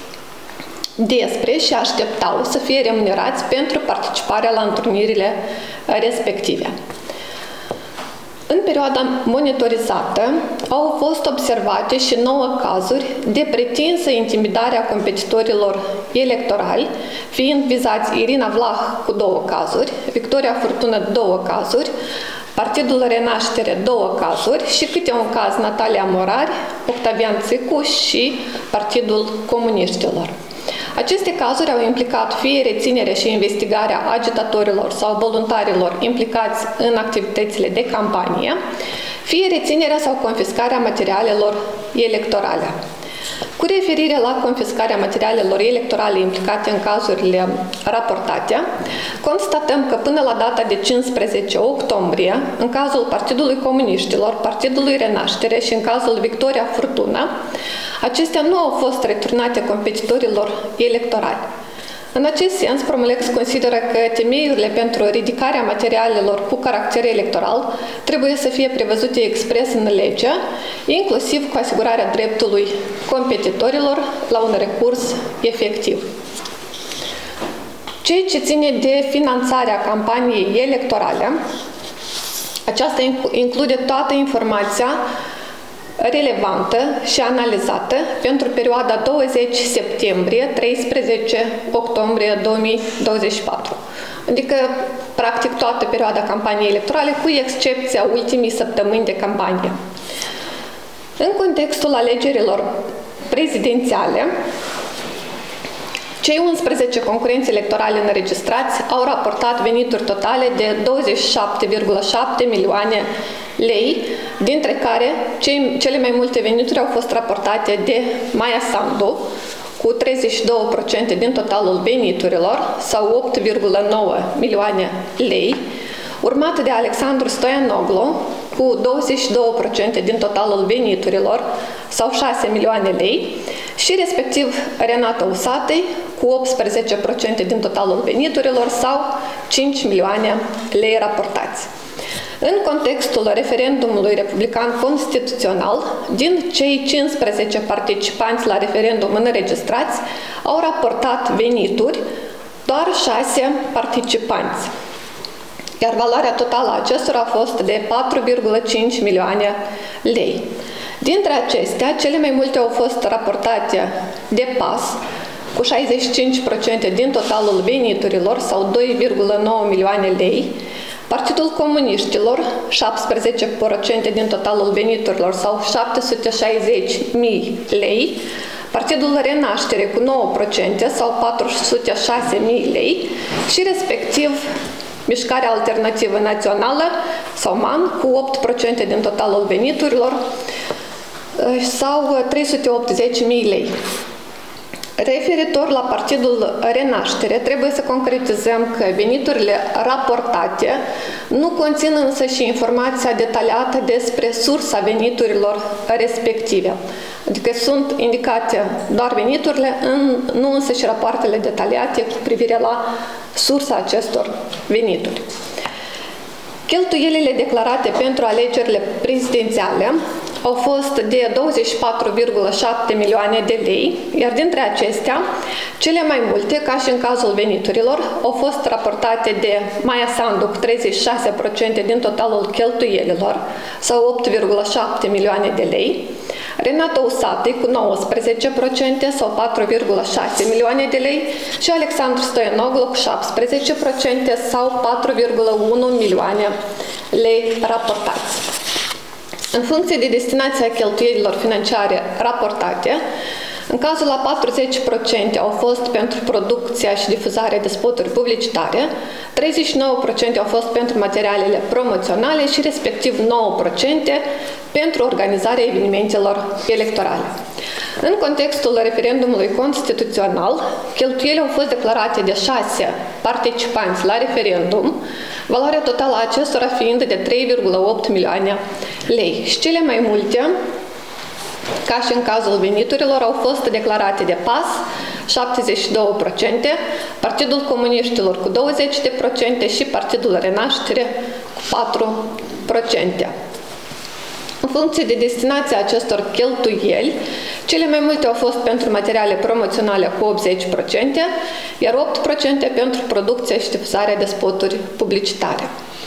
despre și așteptau să fie remunerați pentru participarea la întrunirile respective. În perioada monitorizată au fost observate și nouă cazuri de pretinsă intimidare a competitorilor electorali, fiind vizați Irina Vlah cu două cazuri, Victoria Furtună două cazuri, Partidul Renaștere două cazuri și câte un caz Natalia Morari, Octavian Țicu și Partidul Comuniștilor. Aceste cazuri au implicat fie reținerea și investigarea agitatorilor sau voluntarilor implicați în activitățile de campanie, fie reținerea sau confiscarea materialelor electorale. Cu referire la confiscarea materialelor electorale implicate în cazurile raportate, constatăm că până la data de cincisprezece octombrie, în cazul Partidului Comuniștilor, Partidului Renaștere și în cazul Victoria Furtună, acestea nu au fost returnate competitorilor electorali. În acest sens, Promolex consideră că temeiurile pentru ridicarea materialelor cu caracter electoral trebuie să fie prevăzute expres în lege, inclusiv cu asigurarea dreptului competitorilor la un recurs efectiv. Ceea ce ține de finanțarea campaniei electorale, aceasta include toată informația relevantă și analizată pentru perioada douăzeci septembrie - treisprezece octombrie două mii douăzeci și patru. Adică, practic, toată perioada campaniei electorale, cu excepția ultimii săptămâni de campanie. În contextul alegerilor prezidențiale, cei unsprezece concurenți electorali înregistrați au raportat venituri totale de douăzeci și șapte virgulă șapte milioane lei, dintre care cele mai multe venituri au fost raportate de Maia Sandu, cu treizeci și două la sută din totalul veniturilor, sau opt virgulă nouă milioane lei, urmată de Alexandru Stoianoglu, cu douăzeci și două la sută din totalul veniturilor, sau șase milioane lei, și respectiv Renata Usatăi, cu optsprezece la sută din totalul veniturilor, sau cinci milioane lei raportați. În contextul referendumului republican constituțional, din cei cincisprezece participanți la referendum înregistrați, au raportat venituri doar șase participanți, iar valoarea totală a acestora a fost de patru virgulă cinci milioane lei. Dintre acestea, cele mai multe au fost raportate de P A S, cu șaizeci și cinci la sută din totalul veniturilor, sau doi virgulă nouă milioane lei, Partidul Comuniștilor, șaptesprezece la sută din totalul veniturilor, sau șapte sute șaizeci de mii lei, Partidul Renaștere cu nouă la sută, sau patru sute șase de mii lei, și respectiv Mișcarea Alternativă Națională, sau M A N, cu opt la sută din totalul veniturilor, sau trei sute optzeci de mii lei. Referitor la Partidul Renaștere, trebuie să concretizăm că veniturile raportate nu conțin însă și informația detaliată despre sursa veniturilor respective. Adică sunt indicate doar veniturile, nu însă și rapoartele detaliate cu privire la sursa acestor venituri. Cheltuielile declarate pentru alegerile prezidențiale au fost de douăzeci și patru virgulă șapte milioane de lei, iar dintre acestea, cele mai multe, ca și în cazul veniturilor, au fost raportate de Maia Sandu cu treizeci și șase la sută din totalul cheltuielilor, sau opt virgulă șapte milioane de lei, Renata Usatăi cu nouăsprezece la sută sau patru virgulă șase milioane de lei și Alexandru Stoianoglu cu șaptesprezece la sută sau patru virgulă unu milioane lei raportați. În funcție de destinația cheltuielilor financiare raportate, în cazul la patruzeci la sută au fost pentru producția și difuzarea de spoturi publicitare, treizeci și nouă la sută au fost pentru materialele promoționale și respectiv nouă la sută pentru organizarea evenimentelor electorale. În contextul referendumului constituțional, cheltuielile au fost declarate de șase participanți la referendum, valoarea totală a acestora fiind de trei virgulă opt milioane lei. Și cele mai multe, ca și în cazul veniturilor, au fost declarate de P A S, șaptezeci și două la sută, Partidul Comuniștilor cu douăzeci la sută și Partidul Renaștere cu patru la sută. În funcție de destinația acestor cheltuieli, cele mai multe au fost pentru materiale promoționale cu optzeci la sută, iar opt la sută pentru producția și difuzarea de spoturi publicitare.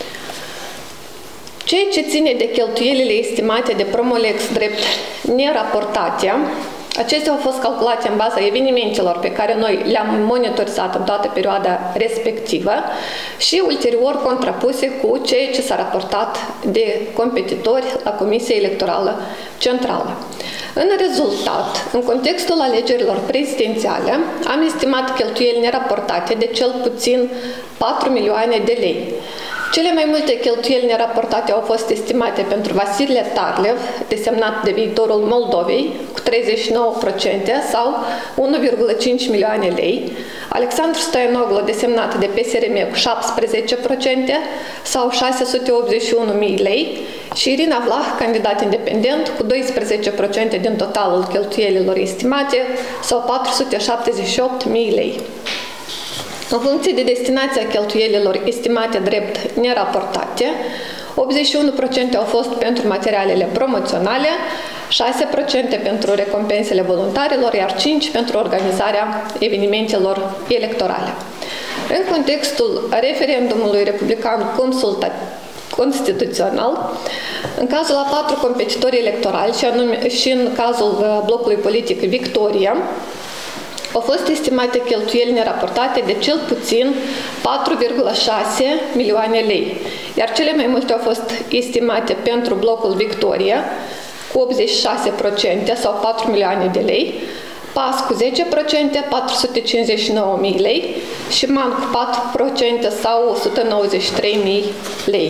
Ceea ce ține de cheltuielile estimate de Promolex drept neraportate, acestea au fost calculate în baza evenimentelor pe care noi le-am monitorizat în toată perioada respectivă și ulterior contrapuse cu ceea ce s-a raportat de competitori la Comisia Electorală Centrală. În rezultat, în contextul alegerilor prezidențiale, am estimat cheltuieli neraportate de cel puțin patru milioane de lei. Cele mai multe cheltuieli neraportate au fost estimate pentru Vasile Tarlev, desemnat de Viitorul Moldovei, cu treizeci și nouă la sută sau unu virgulă cinci milioane lei, Alexandru Stoianoglu, desemnat de P S R M, cu șaptesprezece la sută sau șase sute optzeci și unu de mii lei și Irina Vlah, candidat independent, cu doisprezece la sută din totalul cheltuielilor estimate sau patru sute șaptezeci și opt de mii lei. În funcție de destinația cheltuielilor estimate drept neraportate, optzeci și unu la sută au fost pentru materialele promoționale, șase la sută pentru recompensele voluntarilor, iar cinci la sută pentru organizarea evenimentelor electorale. În contextul referendumului republican consultativ constituțional, în cazul a patru competitori electorali și, anume, și în cazul blocului politic Victoria, au fost estimate cheltuieli neraportate de cel puțin patru virgulă șase milioane lei, iar cele mai multe au fost estimate pentru blocul Victoria cu optzeci și șase la sută sau patru milioane de lei, P A S cu zece la sută, patru sute cincizeci și nouă de mii lei și M A N cu patru la sută sau o sută nouăzeci și trei de mii lei.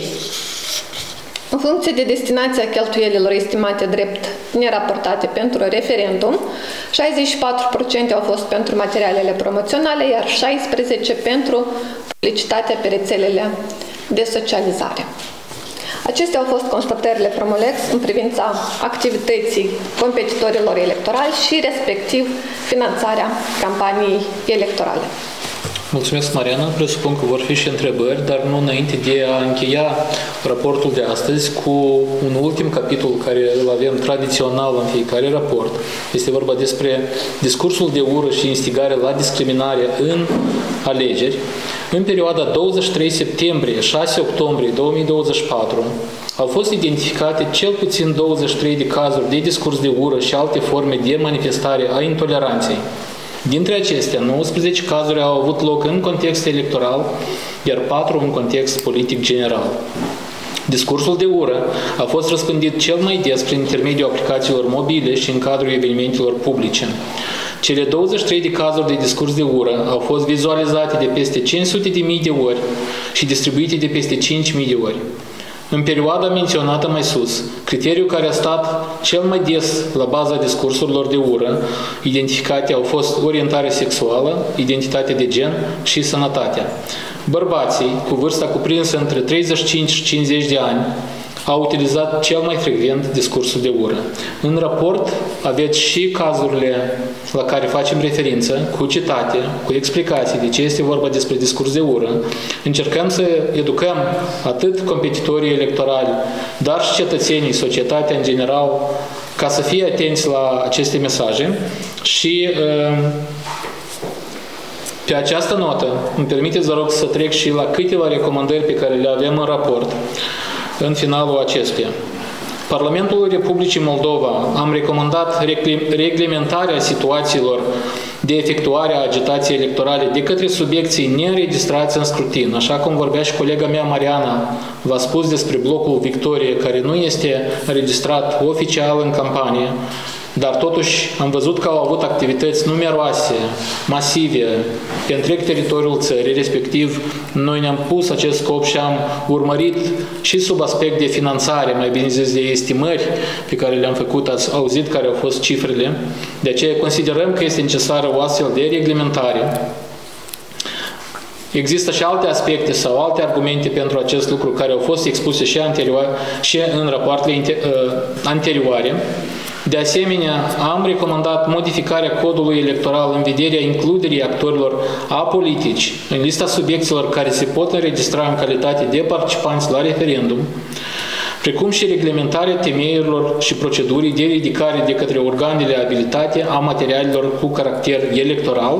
În funcție de destinația cheltuielilor estimate drept neraportate pentru referendum, șaizeci și patru la sută au fost pentru materialele promoționale, iar șaisprezece la sută pentru publicitatea pe rețelele de socializare. Acestea au fost constatările Promolex în privința activității competitorilor electorali și, respectiv, finanțarea campaniei electorale. Mulțumesc, Mariana. Presupun că vor fi și întrebări, dar nu înainte de a încheia raportul de astăzi cu un ultim capitol care îl avem tradițional în fiecare raport. Este vorba despre discursul de ură și instigare la discriminare în alegeri. În perioada douăzeci și trei septembrie - șase octombrie două mii douăzeci și patru au fost identificate cel puțin douăzeci și trei de cazuri de discurs de ură și alte forme de manifestare a intoleranței. Dintre acestea, nouăsprezece cazuri au avut loc în context electoral, iar patru în context politic general. Discursul de ură a fost răspândit cel mai des prin intermediul aplicațiilor mobile și în cadrul evenimentelor publice. Cele douăzeci și trei de cazuri de discurs de ură au fost vizualizate de peste cinci sute de mii de ori și distribuite de peste cinci mii de ori. În perioada menționată mai sus, criteriul care a stat cel mai des la baza discursurilor de ură identificate au fost orientarea sexuală, identitatea de gen și sănătatea. Bărbații, cu vârsta cuprinsă între treizeci și cinci și cincizeci de ani, au utilizat cel mai frecvent discursul de ură. În raport aveți și cazurile la care facem referință, cu citate, cu explicații de ce este vorba despre discurs de ură. Încercăm să educăm atât competitorii electorali, dar și cetățenii, societatea în general, ca să fie atenți la aceste mesaje și pe această notă îmi permiteți, vă rog, să trec și la câteva recomandări pe care le avem în raport în finalul acestuia. Parlamentul Republicii Moldova am recomandat reglementarea situațiilor de efectuare a agitației electorale de către subiecții neînregistrați în scrutin. Așa cum vorbea și colega mea Mariana, v-a spus despre blocul Victorie, care nu este înregistrat oficial în campanie, dar totuși am văzut că au avut activități numeroase, masive, pe întreg teritoriul țării, respectiv noi ne-am pus acest scop și am urmărit și sub aspect de finanțare, mai bine zis de estimări pe care le-am făcut, ați auzit care au fost cifrele, de aceea considerăm că este necesară o astfel de reglementare. Există și alte aspecte sau alte argumente pentru acest lucru care au fost expuse și, anterior, și în rapoartele anterioare. De asemenea, am recomandat modificarea codului electoral în vederea includerii actorilor apolitici în lista subiecților care se pot înregistra în calitate de participanți la referendum, precum și reglementarea temeiurilor și procedurii de ridicare de către organele abilitate a materialelor cu caracter electoral.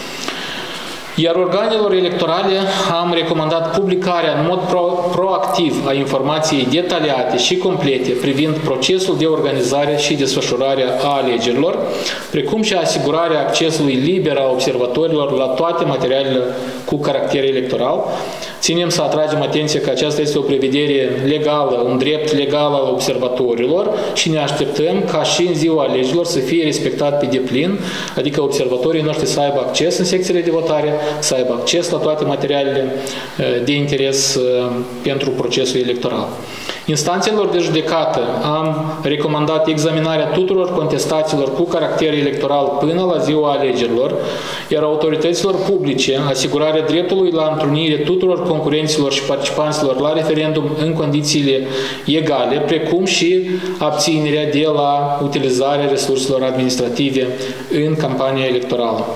Iar organelor electorale am recomandat publicarea în mod pro proactiv a informației detaliate și complete privind procesul de organizare și desfășurare a alegerilor, precum și asigurarea accesului liber a observatorilor la toate materialele cu caracter electoral. Ținem să atragem atenția că aceasta este o prevedere legală, un drept legal al observatorilor și ne așteptăm ca și în ziua alegerilor să fie respectat pe deplin, adică observatorii noștri să aibă acces în secțiile de votare, să aibă acces la toate materialele de interes pentru procesul electoral. Instanțelor de judecată am recomandat examinarea tuturor contestațiilor cu caracter electoral până la ziua alegerilor, iar autorităților publice asigurarea dreptului la întrunire tuturor concurenților și participanților la referendum în condițiile egale, precum și abținerea de la utilizarea resurselor administrative în campania electorală.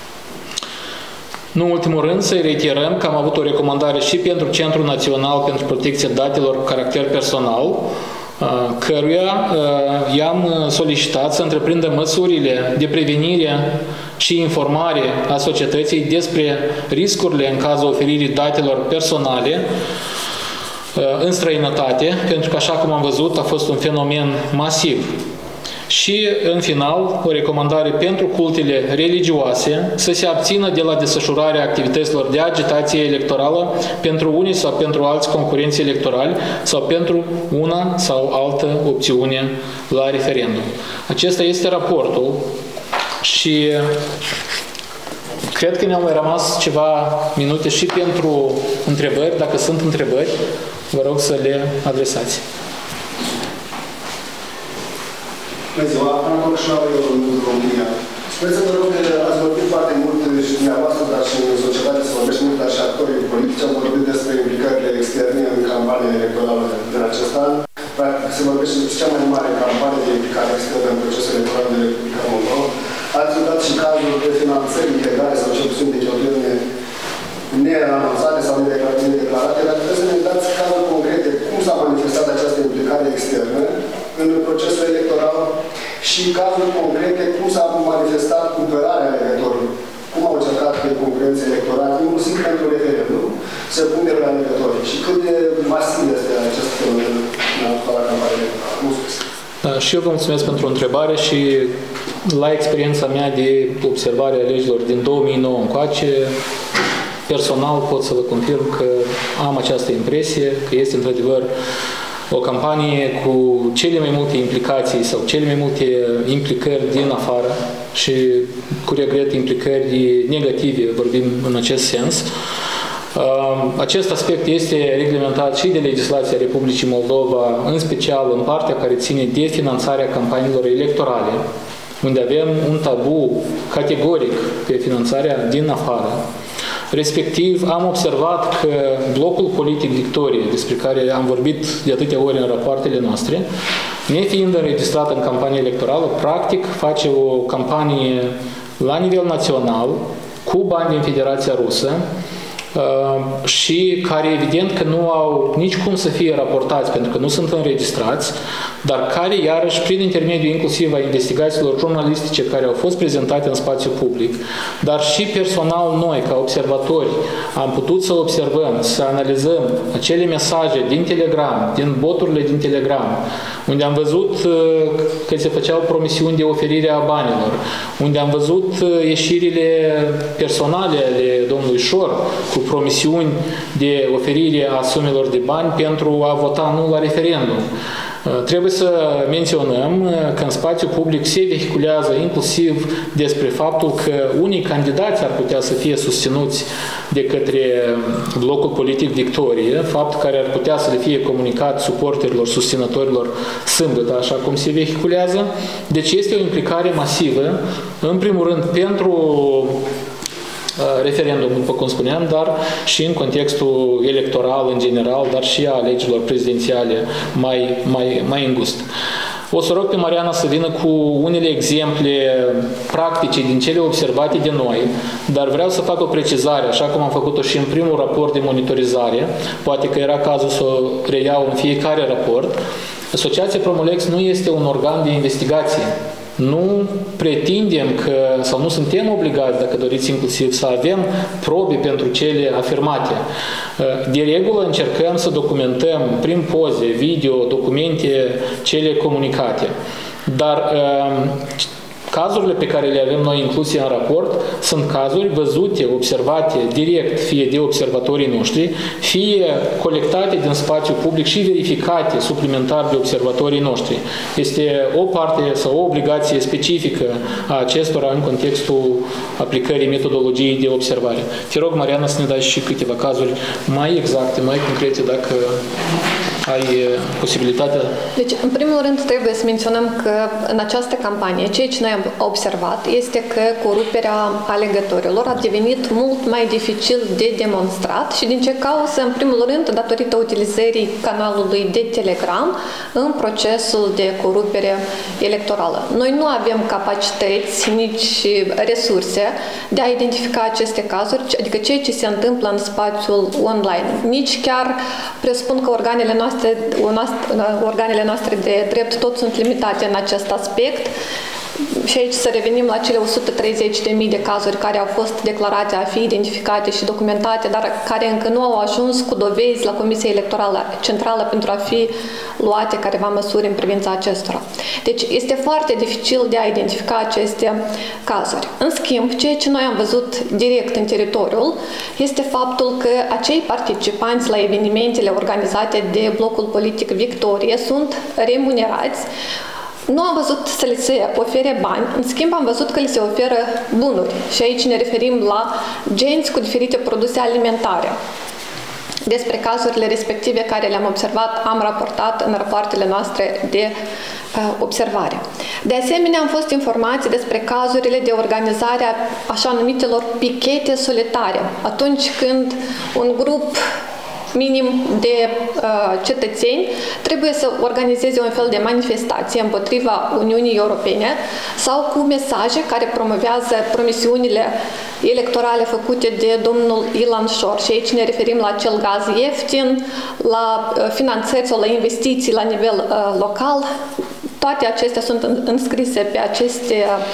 Nu în ultimul rând, să-i reiterăm că am avut o recomandare și pentru Centrul Național pentru Protecția Datelor cu caracter personal, căruia i-am solicitat să întreprindă măsurile de prevenire și informare a societății despre riscurile în cazul oferirii datelor personale în străinătate, pentru că, așa cum am văzut, a fost un fenomen masiv. Și, în final, o recomandare pentru cultele religioase să se abțină de la desfășurarea activităților de agitație electorală pentru unii sau pentru alți concurenți electorali sau pentru una sau altă opțiune la referendum. Acesta este raportul și cred că ne-au mai rămas ceva minute și pentru întrebări. Dacă sunt întrebări, vă rog să le adresați. Bună ziua, Ana Cocșoară, eu în România. Sper să vă rog că ați vorbit foarte mult și dumneavoastră, dar și în societate se vorbește mult, dar și actorii politici au vorbit despre implicările externe în campania electorală din acest an. Practic se vorbește despre cea mai mare campanie de implicare externă în procesul electoral de Republica Moldova. Ați dat și cazul de finanțări ilegale sau cel puțin de cheltuieli neanunțate sau nedeclarate, dar trebuie să ne dați cazuri concrete cum s-a manifestat această implicare externă în procesul electoral și cazuri concrete cum s-a manifestat cumpărarea alegătorilor, cum au încercat pe concurențe electorale, inclusiv pentru referendum, să punere la alegători și cât de masiv este acest fenomen în actuala campanie electorală. Mulțumesc! Da, și eu vă mulțumesc pentru o întrebare și la experiența mea de observare a alegerilor din două mii nouă încoace, personal pot să vă confirm că am această impresie că este într-adevăr o campanie cu cele mai multe implicații sau cele mai multe implicări din afară și, cu regret, implicări negative, vorbim în acest sens. Acest aspect este reglementat și de legislația Republicii Moldova, în special în partea care ține de finanțarea campaniilor electorale, unde avem un tabu categoric pe finanțarea din afară. Respectiv, am observat că blocul politic Victorie, despre care am vorbit de atâtea ori în rapoartele noastre, nefiind înregistrat în campanie electorală, practic face o campanie la nivel național, cu bani din Federația Rusă, și care evident că nu au nici cum să fie raportați pentru că nu sunt înregistrați, dar care iarăși prin intermediul inclusiv a investigațiilor jurnalistice care au fost prezentate în spațiu public, dar și personal noi ca observatori am putut să observăm, să analizăm acele mesaje din Telegram, din boturile din Telegram, unde am văzut că se făceau promisiuni de oferire a banilor, unde am văzut ieșirile personale ale domnului Șor cu promisiuni de oferire a sumelor de bani pentru a vota nu la referendum. Trebuie să menționăm că în spațiu public se vehiculează inclusiv despre faptul că unii candidați ar putea să fie susținuți de către blocul politic Victorie, fapt care ar putea să le fie comunicat suporterilor, susținătorilor sâmbătă, așa cum se vehiculează. Deci este o implicare masivă, în primul rând pentru referendum, după cum spuneam, dar și în contextul electoral în general, dar și a alegerilor prezidențiale mai, mai, mai îngust. O să rog pe Mariana să vină cu unele exemple practice din cele observate de noi, dar vreau să fac o precizare, așa cum am făcut-o și în primul raport de monitorizare, poate că era cazul să o reiau în fiecare raport. Asociația Promolex nu este un organ de investigație. Nu pretindem că, sau nu suntem obligați, dacă doriți inclusiv, să avem probe pentru cele afirmate. De regulă încercăm să documentăm prin poze, video, documente cele comunicate. Dar cazurile pe care le avem noi incluse în raport sunt cazuri văzute, observate direct, fie de observatorii noștri, fie colectate din spațiu public și verificate suplimentar de observatorii noștri. Este o parte sau o obligație specifică a acestora în contextul aplicării metodologiei de observare. Te rog, Mariana, să ne dai și câteva cazuri mai exacte, mai concrete, dacă ai posibilitatea. Deci, în primul rând, trebuie să menționăm că în această campanie, ceea ce noi am observat este că coruperea alegătorilor a devenit mult mai dificil de demonstrat și din ce cauză, în primul rând, datorită utilizării canalului de Telegram în procesul de corupere electorală. Noi nu avem capacități, nici resurse de a identifica aceste cazuri, adică ceea ce se întâmplă în spațiul online. Nici chiar presupun că organele noastre organele noastre de drept tot sunt limitate în acest aspect. Și aici să revenim la cele o sută treizeci de mii de cazuri care au fost declarate a fi identificate și documentate, dar care încă nu au ajuns cu dovezi la Comisia Electorală Centrală pentru a fi luate careva măsuri în privința acestora. Deci este foarte dificil de a identifica aceste cazuri. În schimb, ceea ce noi am văzut direct în teritoriul este faptul că acei participanți la evenimentele organizate de blocul politic Victorie sunt remunerați. Nu am văzut să li se ofere bani, în schimb am văzut că li se oferă bunuri și aici ne referim la genți cu diferite produse alimentare. Despre cazurile respective care le-am observat, am raportat în rapoartele noastre de uh, observare. De asemenea, am fost informați despre cazurile de organizare a așa numitelor pichete solitare, atunci când un grup minim de uh, cetățeni trebuie să organizeze un fel de manifestație împotriva Uniunii Europene sau cu mesaje care promovează promisiunile electorale făcute de domnul Ilan Șor. Și aici ne referim la acel gaz ieftin, la uh, finanțări sau la investiții la nivel uh, local. Toate acestea sunt înscrise pe aceste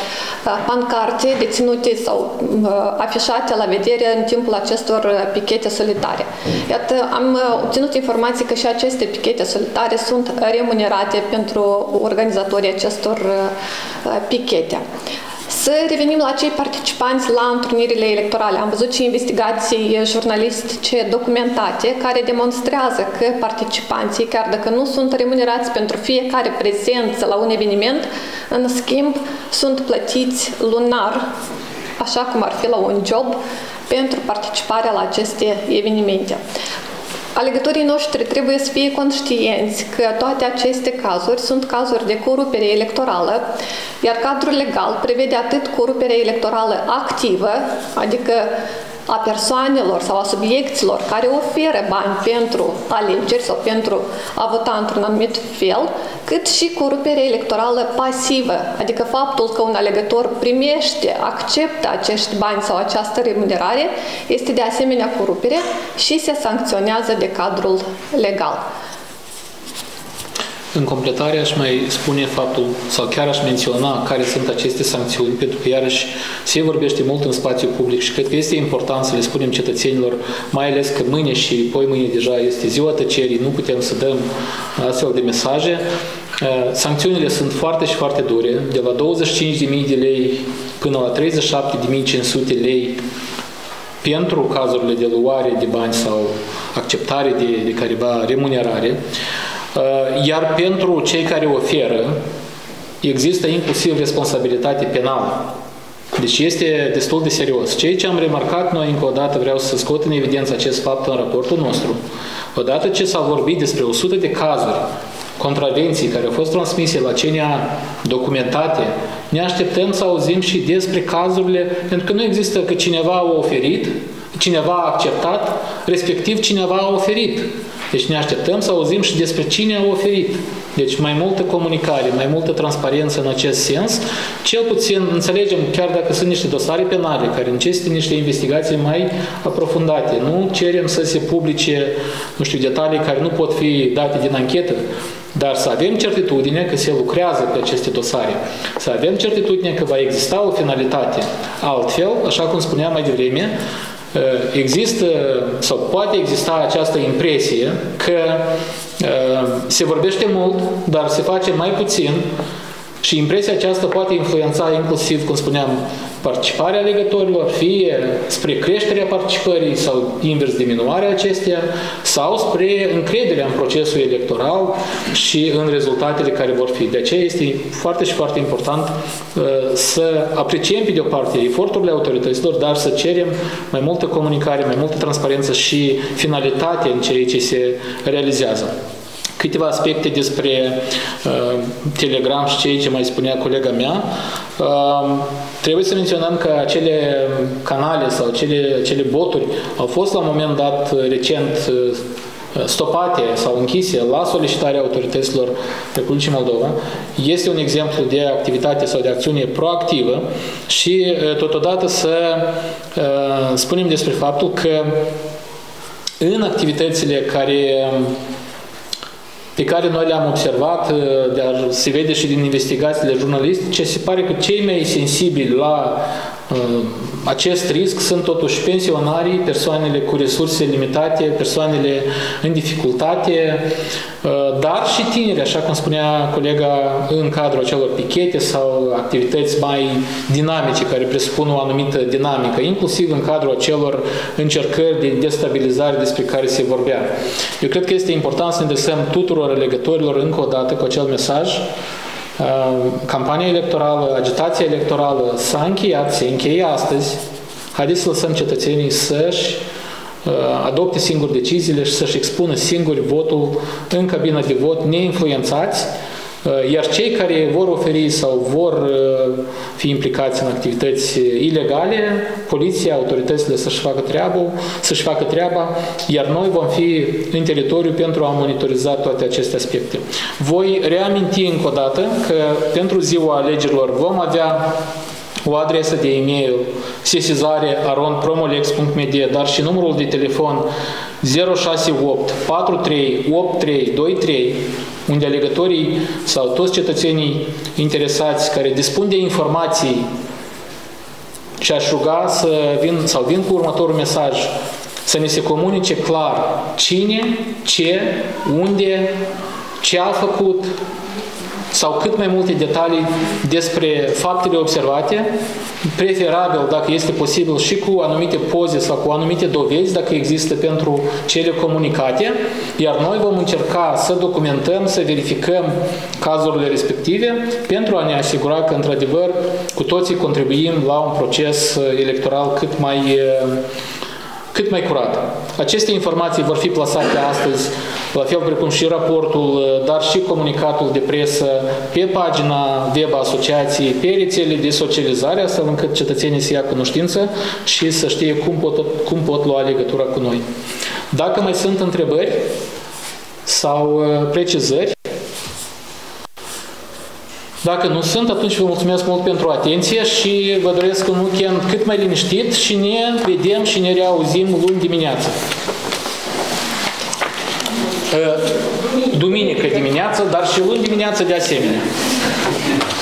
pancarte deținute sau afișate la vedere în timpul acestor pichete solitare. Iată, am obținut informații că și aceste pichete solitare sunt remunerate pentru organizatorii acestor pichete. Să revenim la cei participanți la întrunirile electorale. Am văzut și investigații jurnalistice documentate care demonstrează că participanții, chiar dacă nu sunt remunerați pentru fiecare prezență la un eveniment, în schimb sunt plătiți lunar, așa cum ar fi la un job, pentru participarea la aceste evenimente. Alegătorii noștri trebuie să fie conștienți că toate aceste cazuri sunt cazuri de corupere electorală, iar cadrul legal prevede atât coruperea electorală activă, adică a persoanelor sau a subiecților care oferă bani pentru alegeri sau pentru a vota într-un anumit fel, cât și coruperea electorală pasivă, adică faptul că un alegător primește, acceptă acești bani sau această remunerare, este de asemenea corupere și se sancționează de cadrul legal. În completare aș mai spune faptul, sau chiar aș menționa care sunt aceste sancțiuni, pentru că iarăși se vorbește mult în spațiu public și cred că este important să le spunem cetățenilor, mai ales că mâine și poi mâine deja este ziua tăcerii, nu putem să dăm astfel de mesaje. Sancțiunile sunt foarte și foarte dure, de la douăzeci și cinci de mii de lei până la treizeci și șapte de mii cinci sute lei pentru cazurile de luare de bani sau acceptare de, de careva remunerare. Iar pentru cei care oferă, există inclusiv responsabilitate penală. Deci este destul de serios. Ceea ce am remarcat noi, încă o dată vreau să scot în evidență acest fapt în raportul nostru. Odată ce s-a vorbit despre o sută de cazuri, contravenții care au fost transmise la C N A documentate, ne așteptăm să auzim și despre cazurile, pentru că nu există că cineva a oferit, cineva a acceptat, respectiv cineva a oferit. Deci ne așteptăm să auzim și despre cine a oferit. Deci mai multă comunicare, mai multă transparență în acest sens. Cel puțin înțelegem, chiar dacă sunt niște dosare penale care necesită niște investigații mai aprofundate. Nu cerem să se publice, nu știu, detalii care nu pot fi date din anchetă, dar să avem certitudine că se lucrează pe aceste dosare. Să avem certitudine că va exista o finalitate. Altfel, așa cum spuneam mai devreme, există sau poate exista această impresie că se vorbește mult, dar se face mai puțin și impresia aceasta poate influența inclusiv, cum spuneam, participarea alegătorilor, fie spre creșterea participării sau invers diminuarea acesteia, sau spre încrederea în procesul electoral și în rezultatele care vor fi. De aceea este foarte și foarte important uh, să apreciem pe de o parte eforturile autorităților, dar să cerem mai multă comunicare, mai multă transparență și finalitate în ceea ce se realizează. Câteva aspecte despre uh, Telegram și ceea ce mai spunea colega mea. Uh, trebuie să menționăm că acele canale sau cele, cele boturi au fost la un moment dat recent uh, stopate sau închise la solicitarea autorităților Republicii Moldova. Este un exemplu de activitate sau de acțiune proactivă și uh, totodată să uh, spunem despre faptul că în activitățile care pe care noi le-am observat, dar se vede și din investigațiile jurnalistice, se pare că cei mai sensibili la uh, acest risc sunt totuși pensionarii, persoanele cu resurse limitate, persoanele în dificultate, uh, dar și tineri, așa cum spunea colega, în cadrul acelor pichete sau activități mai dinamice, care presupun o anumită dinamică, inclusiv în cadrul acelor încercări de destabilizare despre care se vorbea. Eu cred că este important să ne adresăm tuturor alegătorilor încă o dată cu acel mesaj. Campania electorală, agitația electorală s-a încheiat, se încheie astăzi. Haideți să lăsăm cetățenii să-și adopte singuri deciziile și să-și expună singuri votul în cabina de vot, neinfluențați, iar cei care vor oferi sau vor fi implicați în activități ilegale, poliția, autoritățile să-și facă treaba, să-și facă treaba, iar noi vom fi în teritoriu pentru a monitoriza toate aceste aspecte. Voi reaminti încă o dată că pentru ziua alegerilor vom avea o adresă de e-mail sesizare arond promolex punct m d, dar și numărul de telefon zero șase opt patru trei opt trei doi trei, unde alegătorii sau toți cetățenii interesați care dispun de informații și aș ruga să vin sau vin cu următorul mesaj, să ne se comunice clar cine, ce, unde, ce a făcut, sau cât mai multe detalii despre faptele observate, preferabil, dacă este posibil, și cu anumite poze sau cu anumite dovezi, dacă există, pentru cele comunicate, iar noi vom încerca să documentăm, să verificăm cazurile respective pentru a ne asigura că, într-adevăr, cu toții contribuim la un proces electoral cât mai cât mai curat. Aceste informații vor fi plasate astăzi, la fel precum și raportul, dar și comunicatul de presă pe pagina web a asociației, pe rețele de socializare, astfel încât cetățenii să ia cunoștință și să știe cum pot, cum pot lua legătura cu noi. Dacă mai sunt întrebări sau precizări, dacă nu sunt, atunci vă mulțumesc mult pentru atenție și vă doresc un weekend cât mai liniștit și ne vedem și ne reauzim luni dimineață. Duminică dimineață, dar și luni dimineață de asemenea.